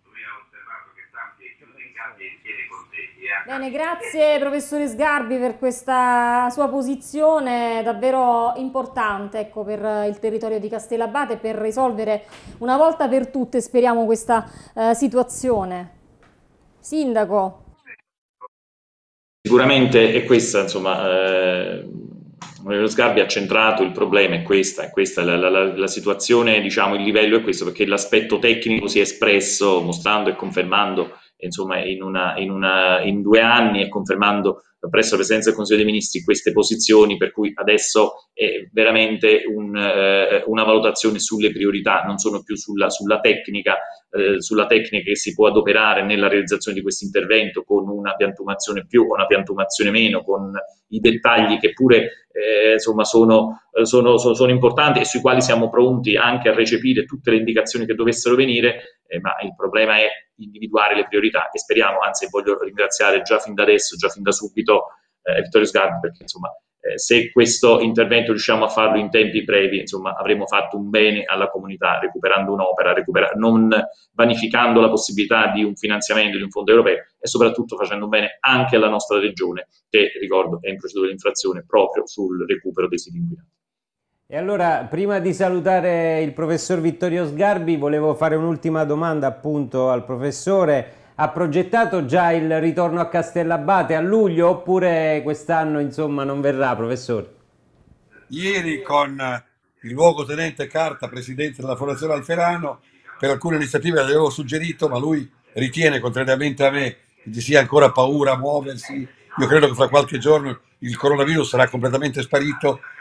Bene, grazie professore Sgarbi per questa sua posizione davvero importante, ecco, per il territorio di Castellabate, per risolvere una volta per tutte, speriamo, questa eh, situazione. Sindaco. Sicuramente è questa, insomma, eh, lo Sgarbi ha centrato il problema, è questa, è questa la, la, la situazione, diciamo, il livello è questo, perché l'aspetto tecnico si è espresso mostrando e confermando, insomma, in, una, in, una, in due anni e confermando presso la Presidenza del Consiglio dei Ministri queste posizioni, per cui adesso è veramente un, eh, una valutazione sulle priorità, non sono più sulla, sulla tecnica, eh, sulla tecnica che si può adoperare nella realizzazione di questo intervento, con una piantumazione più o una piantumazione meno, con i dettagli che pure eh, insomma sono, sono, sono, sono importanti e sui quali siamo pronti anche a recepire tutte le indicazioni che dovessero venire, eh, ma il problema è individuare le priorità e speriamo, anzi voglio ringraziare già fin da adesso, già fin da subito eh, Vittorio Sgarbi, perché insomma eh, se questo intervento riusciamo a farlo in tempi brevi, insomma avremo fatto un bene alla comunità, recuperando un'opera, recupera- non vanificando la possibilità di un finanziamento di un fondo europeo e soprattutto facendo un bene anche alla nostra regione, che ricordo è in procedura di infrazione proprio sul recupero dei siti inquinati. E allora, prima di salutare il professor Vittorio Sgarbi, volevo fare un'ultima domanda appunto al professore. Ha progettato già il ritorno a Castellabate a luglio oppure quest'anno, insomma, non verrà, professore? Ieri con il luogotenente Carta, presidente della Fondazione Alferano, per alcune iniziative le avevo suggerito, ma lui ritiene, contrariamente a me, che ci sia ancora paura a muoversi. Io credo che fra qualche giorno il coronavirus sarà completamente sparito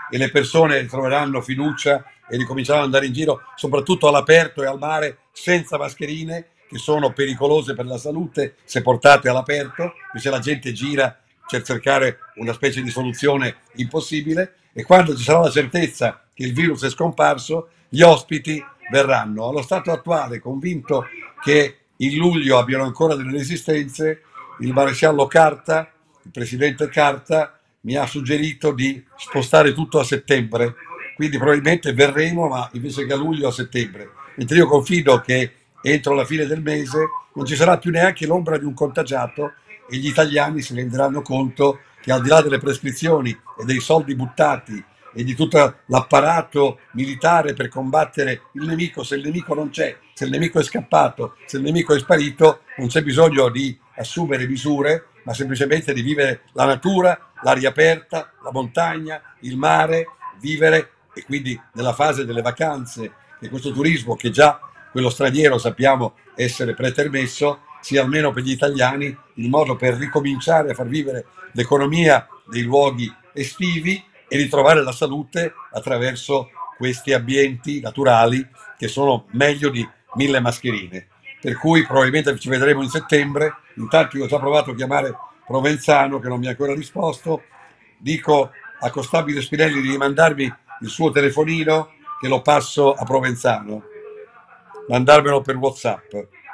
e le persone troveranno fiducia e ricominceranno ad andare in giro, soprattutto all'aperto e al mare, senza mascherine, che sono pericolose per la salute se portate all'aperto, se la gente gira per cercare una specie di soluzione impossibile, e quando ci sarà la certezza che il virus è scomparso, gli ospiti verranno. Allo stato attuale, convinto che in luglio abbiano ancora delle resistenze, il maresciallo Carta, il presidente Carta, mi ha suggerito di spostare tutto a settembre, quindi probabilmente verremo, ma invece che a luglio, a settembre. Mentre io confido che entro la fine del mese non ci sarà più neanche l'ombra di un contagiato e gli italiani si renderanno conto che, al di là delle prescrizioni e dei soldi buttati e di tutto l'apparato militare per combattere il nemico, se il nemico non c'è, se il nemico è scappato, se il nemico è sparito, non c'è bisogno di assumere misure, ma semplicemente di vivere la natura, l'aria aperta, la montagna, il mare, vivere, e quindi nella fase delle vacanze, che questo turismo, che già quello straniero sappiamo essere pretermesso, sia almeno per gli italiani il modo per ricominciare a far vivere l'economia dei luoghi estivi e ritrovare la salute attraverso questi ambienti naturali che sono meglio di mille mascherine. Per cui probabilmente ci vedremo in settembre. Intanto io ho già provato a chiamare Provenzano, che non mi ha ancora risposto. Dico a Costabile Spinelli di mandarmi il suo telefonino, che lo passo a Provenzano, mandarmelo per WhatsApp.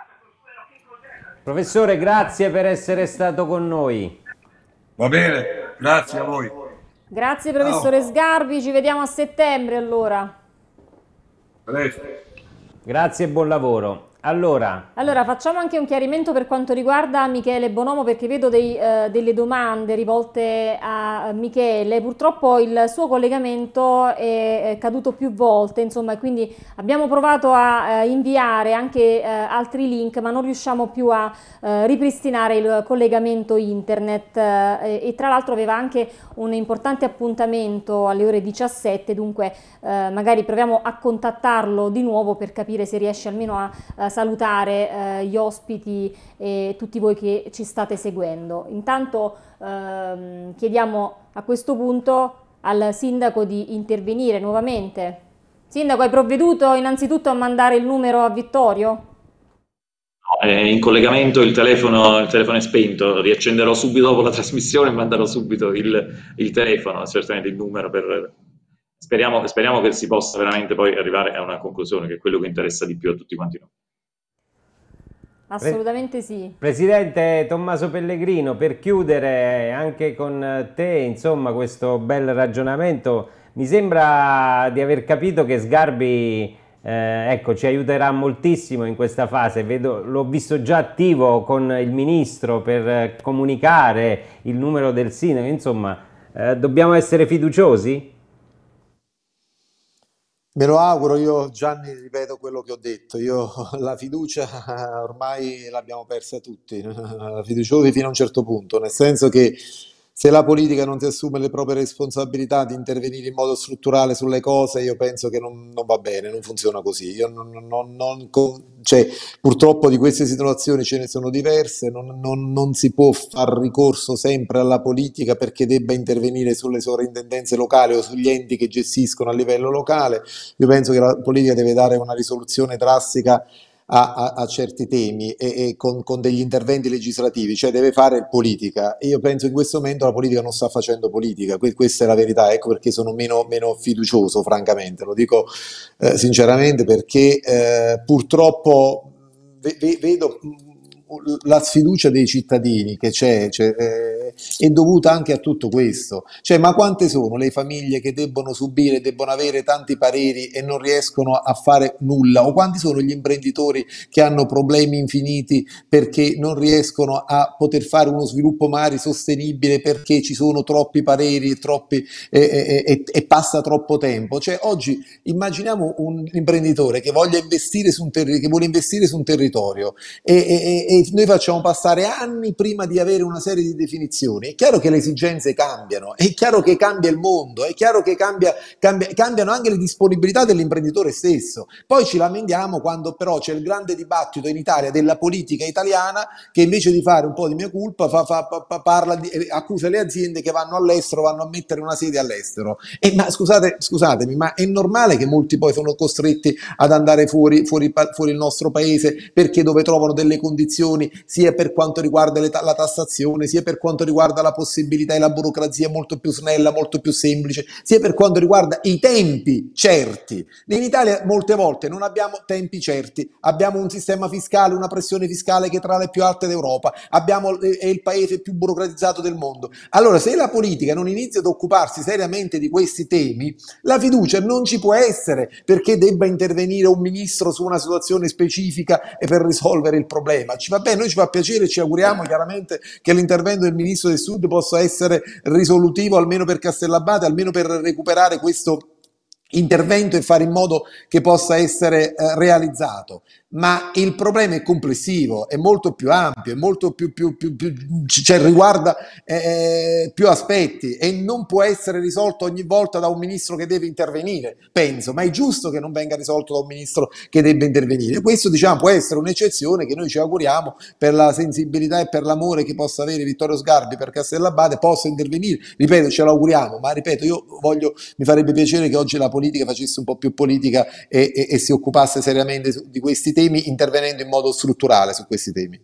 Professore, grazie per essere stato con noi. Va bene, grazie a voi. Grazie professore Ciao. Sgarbi, ci vediamo a settembre allora. Presto. Grazie e buon lavoro. Allora, Allora, facciamo anche un chiarimento per quanto riguarda Michele Bonomo, perché vedo dei, eh, delle domande rivolte a Michele. Purtroppo il suo collegamento è, è caduto più volte, insomma, quindi abbiamo provato a eh, inviare anche eh, altri link, ma non riusciamo più a eh, ripristinare il collegamento internet, eh, e tra l'altro aveva anche un importante appuntamento alle ore diciassette, dunque eh, magari proviamo a contattarlo di nuovo per capire se riesce almeno a, a salutare eh, gli ospiti e tutti voi che ci state seguendo. Intanto ehm, chiediamo a questo punto al sindaco di intervenire nuovamente. Sindaco, hai provveduto innanzitutto a mandare il numero a Vittorio? È in collegamento, il telefono, il telefono è spento, riaccenderò subito dopo la trasmissione e manderò subito il, il telefono, certamente il numero per... Speriamo, speriamo che si possa veramente poi arrivare a una conclusione, che è quello che interessa di più a tutti quanti noi. Assolutamente sì. Presidente Tommaso Pellegrino, per chiudere anche con te, insomma, questo bel ragionamento, mi sembra di aver capito che Sgarbi eh, ecco, ci aiuterà moltissimo in questa fase. Vedo, l'ho visto già attivo con il ministro per comunicare il numero del sindaco, insomma, eh, dobbiamo essere fiduciosi? Me lo auguro. Io, Gianni, ripeto quello che ho detto, io la fiducia ormai l'abbiamo persa tutti, fiduciosi fino a un certo punto, nel senso che se la politica non si assume le proprie responsabilità di intervenire in modo strutturale sulle cose, io penso che non, non va bene, non funziona così. Io non, non, non, cioè, purtroppo di queste situazioni ce ne sono diverse, non, non, non si può far ricorso sempre alla politica perché debba intervenire sulle sovrintendenze locali o sugli enti che gestiscono a livello locale. Io penso che la politica deve dare una risoluzione drastica A, a, a certi temi e, e con, con degli interventi legislativi, cioè deve fare politica. E io penso in questo momento la politica non sta facendo politica, que questa è la verità, ecco perché sono meno, meno fiducioso, francamente, lo dico eh, sinceramente, perché eh, purtroppo ve ve vedo la sfiducia dei cittadini che c'è, eh, è dovuta anche a tutto questo. Cioè, ma quante sono le famiglie che debbono subire, debbono avere tanti pareri e non riescono a fare nulla? O quanti sono gli imprenditori che hanno problemi infiniti perché non riescono a poter fare uno sviluppo magari sostenibile perché ci sono troppi pareri e, troppi, e, e, e, e passa troppo tempo? Cioè, oggi immaginiamo un imprenditore che voglia investire su un, che vuole investire su un territorio e, e, e noi facciamo passare anni prima di avere una serie di definizioni condizioni, è chiaro che le esigenze cambiano, è chiaro che cambia il mondo, è chiaro che cambia, cambia, cambiano anche le disponibilità dell'imprenditore stesso. Poi ci lamentiamo quando però c'è il grande dibattito in Italia della politica italiana che invece di fare un po' di mea culpa fa, fa, fa, parla di, accusa le aziende che vanno all'estero, vanno a mettere una sede all'estero. E ma scusate, scusatemi, ma è normale che molti poi sono costretti ad andare fuori, fuori, fuori il nostro paese perché dove trovano delle condizioni sia per quanto riguarda le, la tassazione, sia per quanto riguarda la possibilità e la burocrazia molto più snella, molto più semplice, sia per quanto riguarda i tempi certi. In Italia molte volte non abbiamo tempi certi, abbiamo un sistema fiscale, una pressione fiscale che è tra le più alte d'Europa, abbiamo, è il paese più burocratizzato del mondo. Allora, se la politica non inizia ad occuparsi seriamente di questi temi, la fiducia non ci può essere perché debba intervenire un ministro su una situazione specifica e per risolvere il problema. Ci va bene, noi ci fa piacere, ci auguriamo chiaramente che l'intervento del Ministro del Sud possa essere risolutivo almeno per Castellabate, almeno per recuperare questo intervento e fare in modo che possa essere eh, realizzato. Ma il problema è complessivo, è molto più ampio, è molto più, più, più, più cioè riguarda eh, più aspetti e non può essere risolto ogni volta da un ministro che deve intervenire, penso, ma è giusto che non venga risolto da un ministro che debba intervenire. Questo, diciamo, può essere un'eccezione che noi ci auguriamo per la sensibilità e per l'amore che possa avere Vittorio Sgarbi per Castellabate possa intervenire. Ripeto, ce l'auguriamo, ma ripeto, io voglio, mi farebbe piacere che oggi la politica facesse un po' più politica e, e, e si occupasse seriamente di questi temi, intervenendo in modo strutturale su questi temi.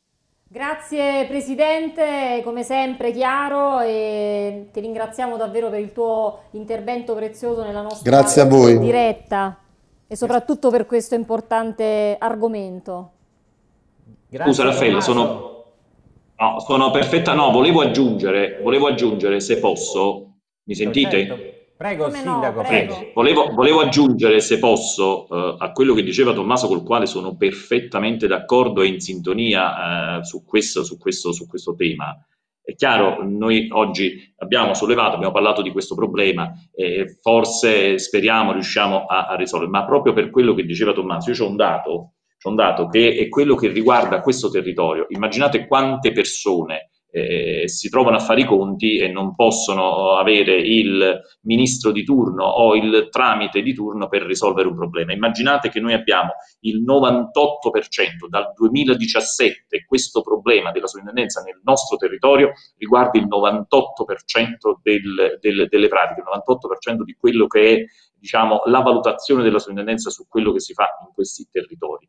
Grazie Presidente, come sempre chiaro, e ti ringraziamo davvero per il tuo intervento prezioso nella nostra Grazie a voi. diretta e soprattutto per questo importante argomento. Grazie, scusa Raffaella, sono, no, sono perfetta, no, volevo aggiungere, volevo aggiungere se posso, mi sentite? Certo. Prego, Come Sindaco, no, prego. prego. Volevo, volevo aggiungere, se posso, eh, a quello che diceva Tommaso, col quale sono perfettamente d'accordo e in sintonia eh, su questo, su questo, su questo tema. È chiaro, noi oggi abbiamo sollevato, abbiamo parlato di questo problema e forse speriamo riusciamo a, a risolvere, ma proprio per quello che diceva Tommaso, io c'ho un dato, c'ho un dato che è quello che riguarda questo territorio. Immaginate quante persone Eh, si trovano a fare i conti e non possono avere il ministro di turno o il tramite di turno per risolvere un problema. Immaginate che noi abbiamo il novantotto per cento dal duemiladiciassette, questo problema della sovrintendenza nel nostro territorio riguarda il novantotto per cento del, del, delle pratiche, il novantotto per cento di quello che è, diciamo, la valutazione della sovrintendenza su quello che si fa in questi territori.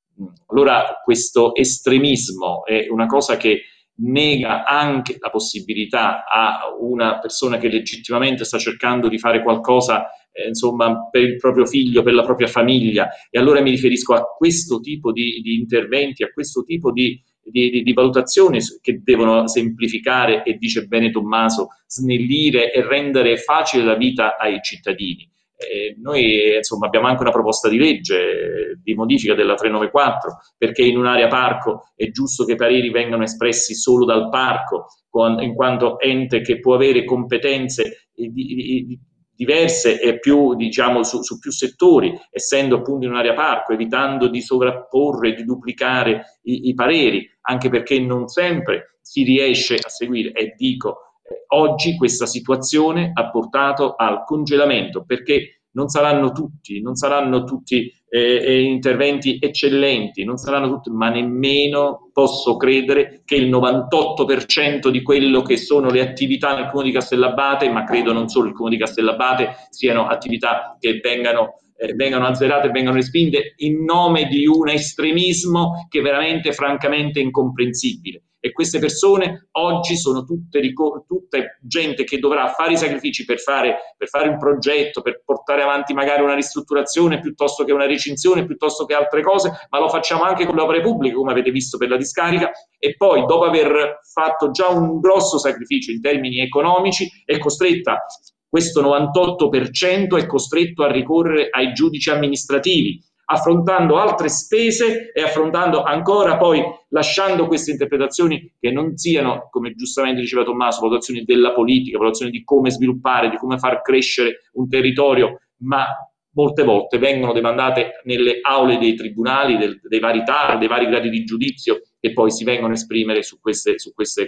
Allora questo estremismo è una cosa che nega anche la possibilità a una persona che legittimamente sta cercando di fare qualcosa eh, insomma, per il proprio figlio, per la propria famiglia, e allora mi riferisco a questo tipo di, di interventi, a questo tipo di, di, di, di valutazioni che devono semplificare e, dice bene Tommaso, snellire e rendere facile la vita ai cittadini. Eh, noi insomma abbiamo anche una proposta di legge eh, di modifica della trecentonovantaquattro, perché in un'area parco è giusto che i pareri vengano espressi solo dal parco, con, in quanto ente che può avere competenze di, di, di, diverse e più, diciamo, su, su più settori, essendo appunto in un'area parco, evitando di sovrapporre, di duplicare i, i pareri, anche perché non sempre si riesce a seguire. E dico, oggi questa situazione ha portato al congelamento, perché non saranno tutti, non saranno tutti eh, interventi eccellenti, non saranno tutti, ma nemmeno posso credere che il novantotto per cento di quello che sono le attività nel Comune di Castellabate, ma credo non solo il Comune di Castellabate, siano attività che vengano Eh, vengano azzerate e vengano respinte in nome di un estremismo che veramente francamente è incomprensibile. E queste persone oggi sono tutte, tutte gente che dovrà fare i sacrifici per fare, per fare un progetto, per portare avanti magari una ristrutturazione piuttosto che una recinzione, piuttosto che altre cose, ma lo facciamo anche con le opere pubbliche, come avete visto per la discarica, e poi dopo aver fatto già un grosso sacrificio in termini economici è costretta, questo novantotto per cento è costretto a ricorrere ai giudici amministrativi, affrontando altre spese e affrontando ancora poi, lasciando queste interpretazioni che non siano, come giustamente diceva Tommaso, valutazioni della politica, valutazioni di come sviluppare, di come far crescere un territorio, ma molte volte vengono demandate nelle aule dei tribunali, del, dei vari T A R, dei vari gradi di giudizio, e poi si vengono a esprimere su queste, su queste cose.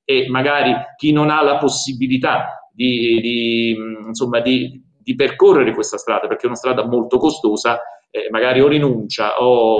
e magari chi non ha la possibilità di, di, insomma, di, di percorrere questa strada, perché è una strada molto costosa, eh, magari o rinuncia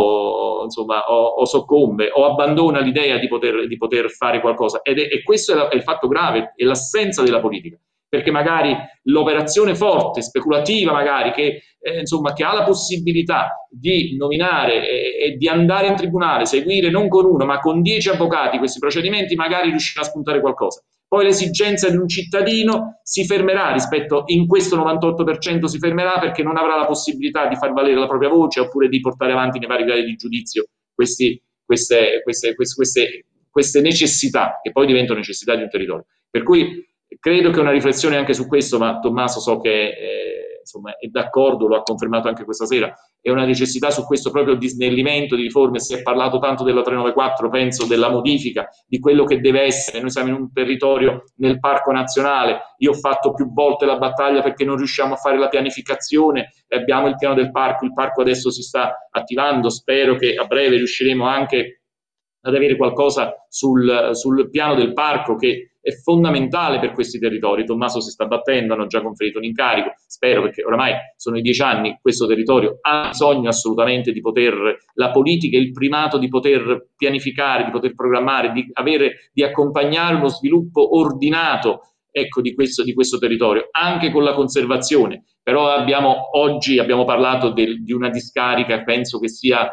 o, insomma, o, o soccombe o abbandona l'idea di poter, di poter fare qualcosa. Ed è, e questo è, la, è il fatto grave, è l'assenza della politica, perché magari l'operazione forte, speculativa magari, che, eh, insomma, che ha la possibilità di nominare e, e di andare in tribunale, seguire non con uno ma con dieci avvocati questi procedimenti, magari riuscirà a spuntare qualcosa. Poi l'esigenza di un cittadino si fermerà rispetto, in questo novantotto per cento si fermerà perché non avrà la possibilità di far valere la propria voce oppure di portare avanti nei vari gradi di giudizio questi, queste, queste, queste, queste, queste necessità, che poi diventano necessità di un territorio. Per cui credo che una riflessione anche su questo, ma Tommaso so che eh, insomma, è d'accordo, lo ha confermato anche questa sera, è una necessità su questo proprio di snellimento di riforme. Si è parlato tanto della trecentonovantaquattro, penso della modifica, di quello che deve essere. Noi siamo in un territorio nel Parco Nazionale, io ho fatto più volte la battaglia perché non riusciamo a fare la pianificazione, abbiamo il piano del parco, il parco adesso si sta attivando, spero che a breve riusciremo anche ad avere qualcosa sul, sul piano del parco, che è fondamentale per questi territori. Tommaso si sta battendo, hanno già conferito un incarico, spero, perché oramai sono i dieci anni, questo territorio ha bisogno assolutamente di poter, la politica, il primato di poter pianificare, di poter programmare, di avere, di accompagnare uno sviluppo ordinato, ecco, di questo, di questo territorio, anche con la conservazione. Però abbiamo, oggi abbiamo parlato del, di una discarica, penso che sia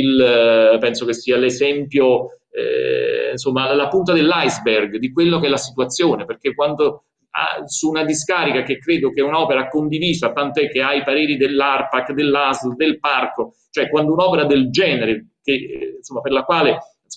il, penso che sia l'esempio, eh, insomma, la punta dell'iceberg di quello che è la situazione, perché quando ah, su una discarica, che credo che è un'opera condivisa, tant'è che ha i pareri dell'ARPAC, dell'A S L, del parco, cioè quando un'opera del genere, che, eh, insomma, per la quale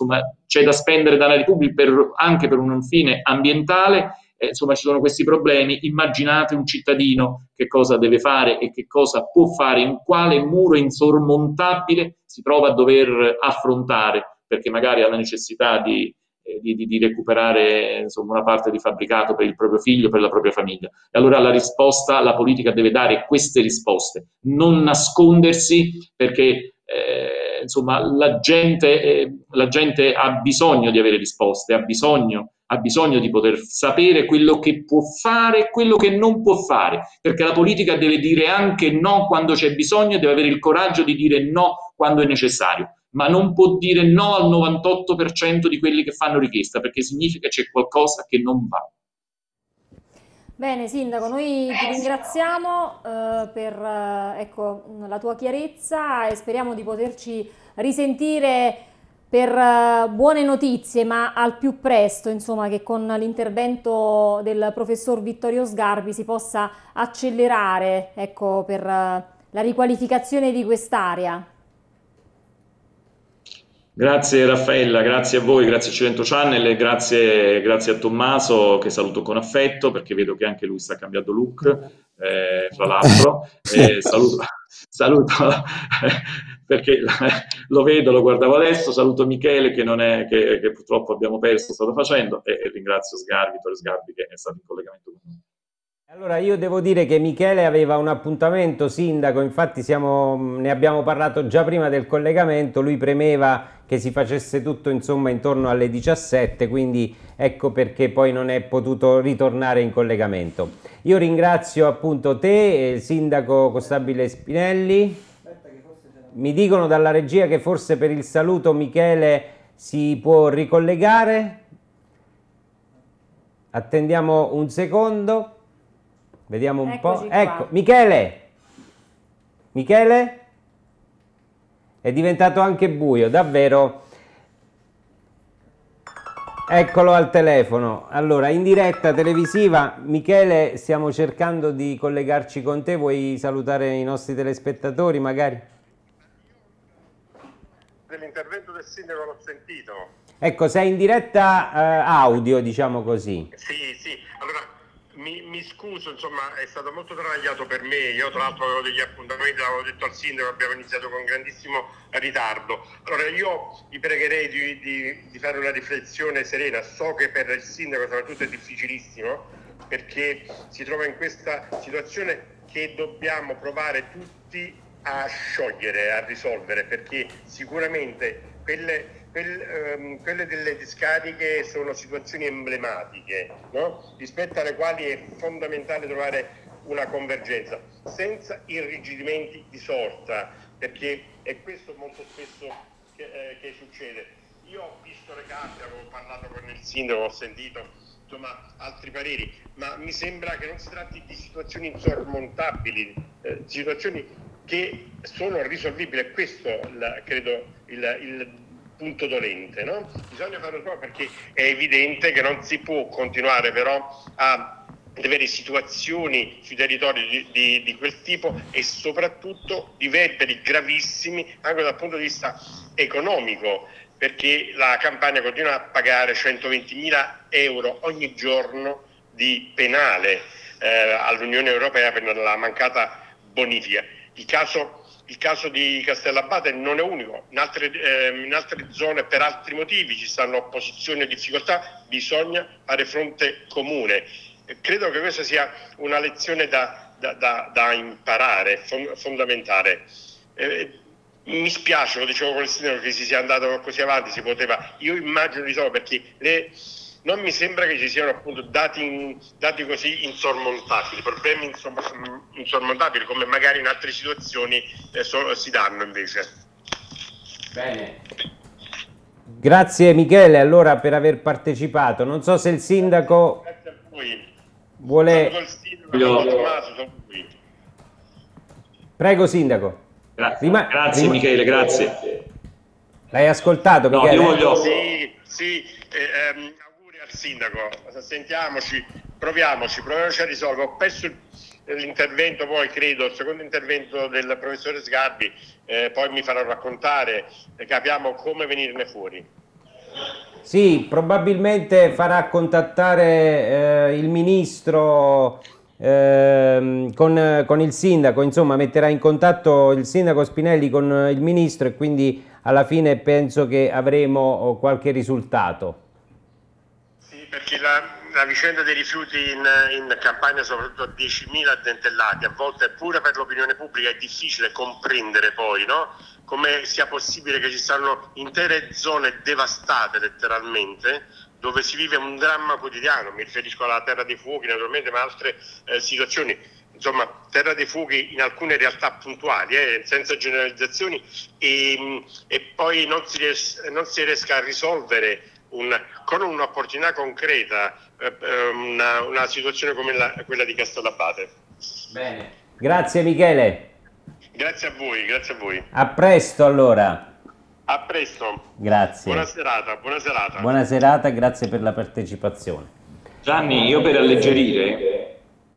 c'è da spendere denari pubblici per, anche per un fine ambientale, eh, insomma, ci sono questi problemi. Immaginate un cittadino che cosa deve fare e che cosa può fare, in quale muro insormontabile si trova a dover affrontare, perché magari ha la necessità di, eh, di, di recuperare, insomma, una parte di fabbricato per il proprio figlio, per la propria famiglia. E allora la risposta, la politica deve dare queste risposte, non nascondersi, perché eh, insomma, la gente, eh, la gente ha bisogno di avere risposte, ha bisogno ha bisogno di poter sapere quello che può fare e quello che non può fare, perché la politica deve dire anche no quando c'è bisogno, deve avere il coraggio di dire no quando è necessario, ma non può dire no al novantotto per cento di quelli che fanno richiesta, perché significa che c'è qualcosa che non va. Bene, Sindaco, noi ti ringraziamo eh, per eh, ecco, la tua chiarezza e speriamo di poterci risentire per uh, buone notizie, ma al più presto, insomma, che con l'intervento del professor Vittorio Sgarbi si possa accelerare, ecco, per uh, la riqualificazione di quest'area. Grazie Raffaella, grazie a voi, grazie a Cilento Channel e grazie, grazie a Tommaso, che saluto con affetto perché vedo che anche lui sta cambiando look, eh, fra l'altro. Eh, saluto, saluto perché lo vedo, lo guardavo adesso, saluto Michele che, non è, che, che purtroppo abbiamo perso, sto facendo, e, e ringrazio Sgarbi, Vittorio Sgarbi, che è stato in collegamento con noi. Allora io devo dire che Michele aveva un appuntamento, Sindaco, infatti siamo, ne abbiamo parlato già prima del collegamento, lui premeva che si facesse tutto, insomma, intorno alle diciassette, quindi ecco perché poi non è potuto ritornare in collegamento. Io ringrazio appunto te, il Sindaco Costabile Spinelli. Mi dicono dalla regia che forse per il saluto Michele si può ricollegare. Attendiamo un secondo. Vediamo un Eccoci po'. qua. Ecco, Michele. Michele? È diventato anche buio, davvero. Eccolo al telefono. Allora, in diretta televisiva, Michele, stiamo cercando di collegarci con te. Vuoi salutare i nostri telespettatori, magari? Dell'intervento del sindaco l'ho sentito. Ecco, sei in diretta eh, audio, diciamo così. Sì, sì. Allora, mi, mi scuso, insomma, è stato molto travagliato per me. Io tra l'altro avevo degli appuntamenti, l'avevo detto al sindaco, abbiamo iniziato con grandissimo ritardo. Allora io vi pregherei di, di, di fare una riflessione serena. So che per il sindaco soprattutto è difficilissimo, perché si trova in questa situazione che dobbiamo provare tutti a sciogliere, a risolvere, perché sicuramente quelle, quelle, um, quelle delle discariche sono situazioni emblematiche, no? Rispetto alle quali è fondamentale trovare una convergenza senza irrigidimenti di sorta, perché è questo molto spesso che, eh, che succede. Io ho visto le carte, avevo parlato con il sindaco, ho sentito insomma altri pareri, ma mi sembra che non si tratti di situazioni insormontabili, eh, situazioni che sono risolvibili, e questo il, credo il, il punto dolente, no? Bisogna farlo proprio, perché è evidente che non si può continuare però a avere situazioni sui territori di, di, di quel tipo, e soprattutto riverberi gravissimi anche dal punto di vista economico, perché la Campania continua a pagare centoventimila euro ogni giorno di penale eh, all'Unione Europea per la mancata bonifica. Il caso, il caso di Castellabate non è unico, in altre, eh, in altre zone per altri motivi ci stanno opposizioni e difficoltà, bisogna fare fronte comune. Credo che questa sia una lezione da, da, da, da imparare, fondamentale. Eh, mi spiace, lo dicevo con il sindaco, che si sia andato così avanti, si poteva, io immagino di so, perché le, non mi sembra che ci siano appunto dati, dati così insormontabili, problemi insormontabili come magari in altre situazioni eh, so, si danno invece. Bene. Grazie Michele allora per aver partecipato. Non so se il sindaco... Grazie a voi. Vuole... Io... Tommaso, sono qui. Prego sindaco. Gra Rima... Grazie Rima... Michele, grazie. L'hai ascoltato Michele? No, io voglio... Sì, sì, eh, ehm, auguri al sindaco, sentiamoci, proviamoci, proviamoci a risolvere. Ho perso l'intervento poi, credo, il secondo intervento del professore Sgarbi, eh, poi mi farò raccontare, e capiamo come venirne fuori. Sì, probabilmente farà contattare eh, il ministro eh, con, con il sindaco, insomma metterà in contatto il sindaco Spinelli con il ministro, e quindi alla fine penso che avremo qualche risultato. Sì, perché la, la vicenda dei rifiuti in, in Campania, soprattutto a diecimila addentellati, a volte pure per l'opinione pubblica è difficile comprendere poi, no? Come sia possibile che ci siano intere zone devastate letteralmente, dove si vive un dramma quotidiano. Mi riferisco alla Terra dei Fuochi naturalmente, ma altre eh, situazioni. Insomma, Terra dei Fuochi in alcune realtà puntuali, eh, senza generalizzazioni, e, e poi non si, ries non si riesca a risolvere un, con un'opportunità concreta eh, una, una situazione come la, quella di Castellabate. Bene. Grazie Michele. Grazie a voi, grazie a voi. A presto allora. A presto. Grazie. Buona serata, buona serata. Buona serata, grazie per la partecipazione. Gianni, io per alleggerire,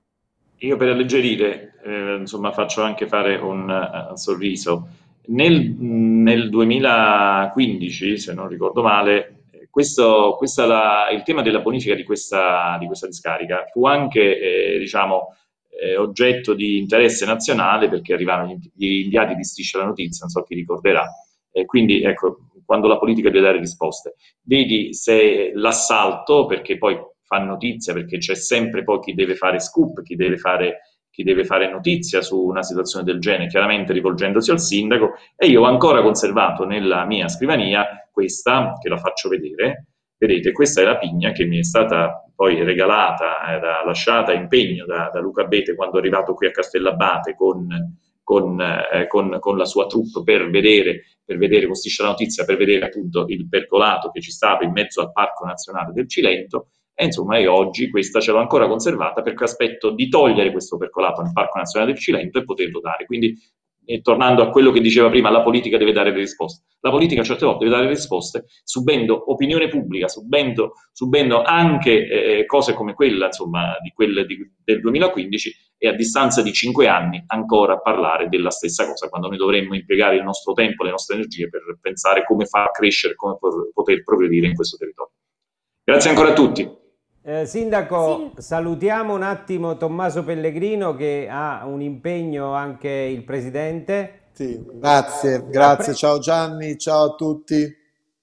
io per alleggerire, eh, insomma faccio anche fare un, uh, un sorriso. Nel, nel duemilaquindici, se non ricordo male, questo, questa la, il tema della bonifica di questa, di questa discarica fu anche, eh, diciamo, Eh, oggetto di interesse nazionale, perché arrivarono gli, gli inviati di Striscia la Notizia, non so chi ricorderà, e quindi ecco, quando la politica deve dare risposte, vedi se l'assalto, perché poi fa notizia, perché c'è sempre poi chi deve fare scoop, chi deve fare, chi deve fare notizia su una situazione del genere, chiaramente rivolgendosi al sindaco, e io ho ancora conservato nella mia scrivania questa, che la faccio vedere. Vedete, questa è la pigna che mi è stata poi regalata, era lasciata in pegno da, da Luca Abete quando è arrivato qui a Castellabate con, con, eh, con, con la sua troupe per vedere, per vedere, con Striscia la Notizia, per vedere appunto il percolato che ci stava in mezzo al Parco Nazionale del Cilento, e insomma io oggi questa ce l'ho ancora conservata perché aspetto di togliere questo percolato nel Parco Nazionale del Cilento e poterlo dare. Quindi, e tornando a quello che diceva prima, la politica deve dare le risposte. La politica certe volte deve dare le risposte subendo opinione pubblica, subendo, subendo anche eh, cose come quella, insomma, di quelle di, del duemilaquindici, e a distanza di cinque anni ancora parlare della stessa cosa, quando noi dovremmo impiegare il nostro tempo, le nostre energie per pensare come far crescere, come poter progredire in questo territorio. Grazie ancora a tutti. Eh, Sindaco, sì. Salutiamo un attimo Tommaso Pellegrino, che ha un impegno, anche il Presidente. Sì, grazie, grazie, ciao Gianni, ciao a tutti.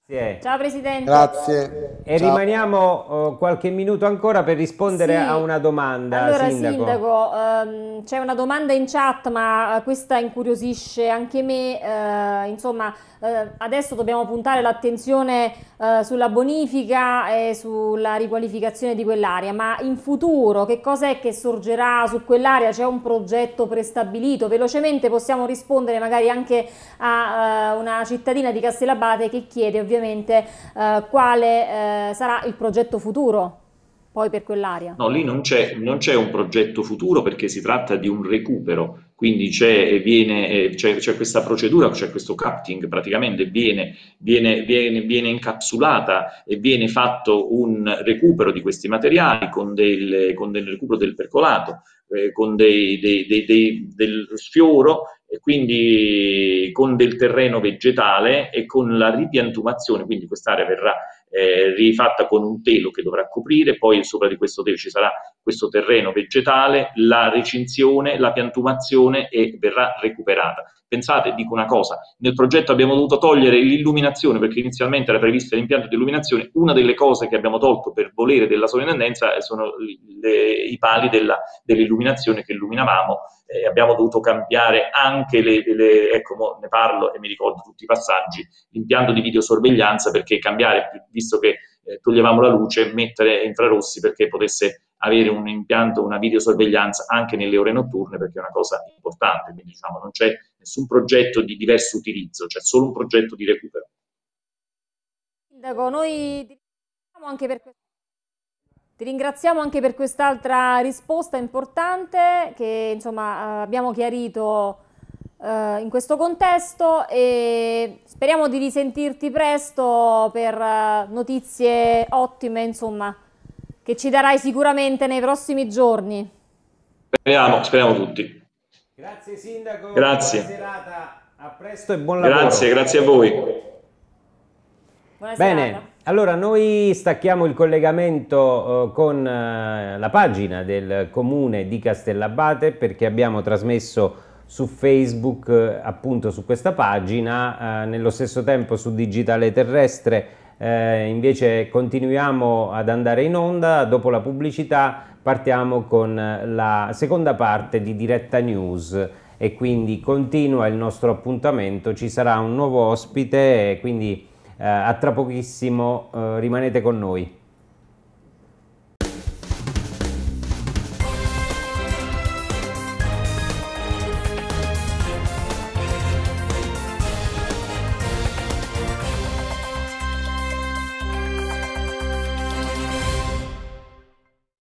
Sì. Ciao Presidente. Grazie. E Ciao. rimaniamo oh, qualche minuto ancora per rispondere Sì. a una domanda, Allora, Sindaco. Sindaco, ehm, c'è una domanda in chat, ma eh, questa incuriosisce anche me. eh, insomma, eh, adesso dobbiamo puntare l'attenzione eh, sulla bonifica e sulla riqualificazione di quell'area, ma in futuro che cos'è che sorgerà su quell'area? C'è un progetto prestabilito? Velocemente possiamo rispondere magari anche a eh, una cittadina di Castellabate che chiede ovviamente eh, quale eh, sarà il progetto futuro poi per quell'area. No, lì non c'è non c'è un progetto futuro perché si tratta di un recupero, quindi c'è viene, eh, c'è- c'è questa procedura, c'è questo capping, praticamente viene, viene, viene, viene incapsulata e viene fatto un recupero di questi materiali con del, con del recupero del percolato, eh, con dei, dei- dei- dei- del sfioro e quindi con del terreno vegetale e con la ripiantumazione, quindi quest'area verrà eh, rifatta con un telo che dovrà coprire, poi sopra di questo telo ci sarà questo terreno vegetale, la recinzione, la piantumazione e verrà recuperata. Pensate, dico una cosa, nel progetto abbiamo dovuto togliere l'illuminazione perché inizialmente era previsto l'impianto di illuminazione, una delle cose che abbiamo tolto per volere della sovrintendenza sono le, i pali della, dell'illuminazione che illuminavamo, eh, abbiamo dovuto cambiare anche le, le ecco, ne parlo e mi ricordo tutti i passaggi, l'impianto di videosorveglianza perché cambiare, visto che eh, toglievamo la luce, mettere infrarossi perché potesse avere un impianto, una videosorveglianza anche nelle ore notturne perché è una cosa importante, quindi diciamo non c'è nessun progetto di diverso utilizzo, c'è solo un progetto di recupero. Sindaco, noi ti ringraziamo anche per questo. Ti ringraziamo anche per quest'altra risposta importante che insomma eh, abbiamo chiarito eh, in questo contesto e speriamo di risentirti presto per eh, notizie ottime, insomma, che ci darai sicuramente nei prossimi giorni. Speriamo, speriamo tutti. Grazie Sindaco, Grazie. buona serata, a presto e buon lavoro. Grazie, grazie a voi. Buona Bene, serata. allora noi stacchiamo il collegamento eh, con eh, la pagina del comune di Castellabate perché abbiamo trasmesso su Facebook, eh, appunto su questa pagina, eh, nello stesso tempo su Digitale Terrestre, eh, invece continuiamo ad andare in onda, dopo la pubblicità partiamo con la seconda parte di Diretta News e quindi continua il nostro appuntamento, ci sarà un nuovo ospite e quindi eh, a tra pochissimo eh, rimanete con noi.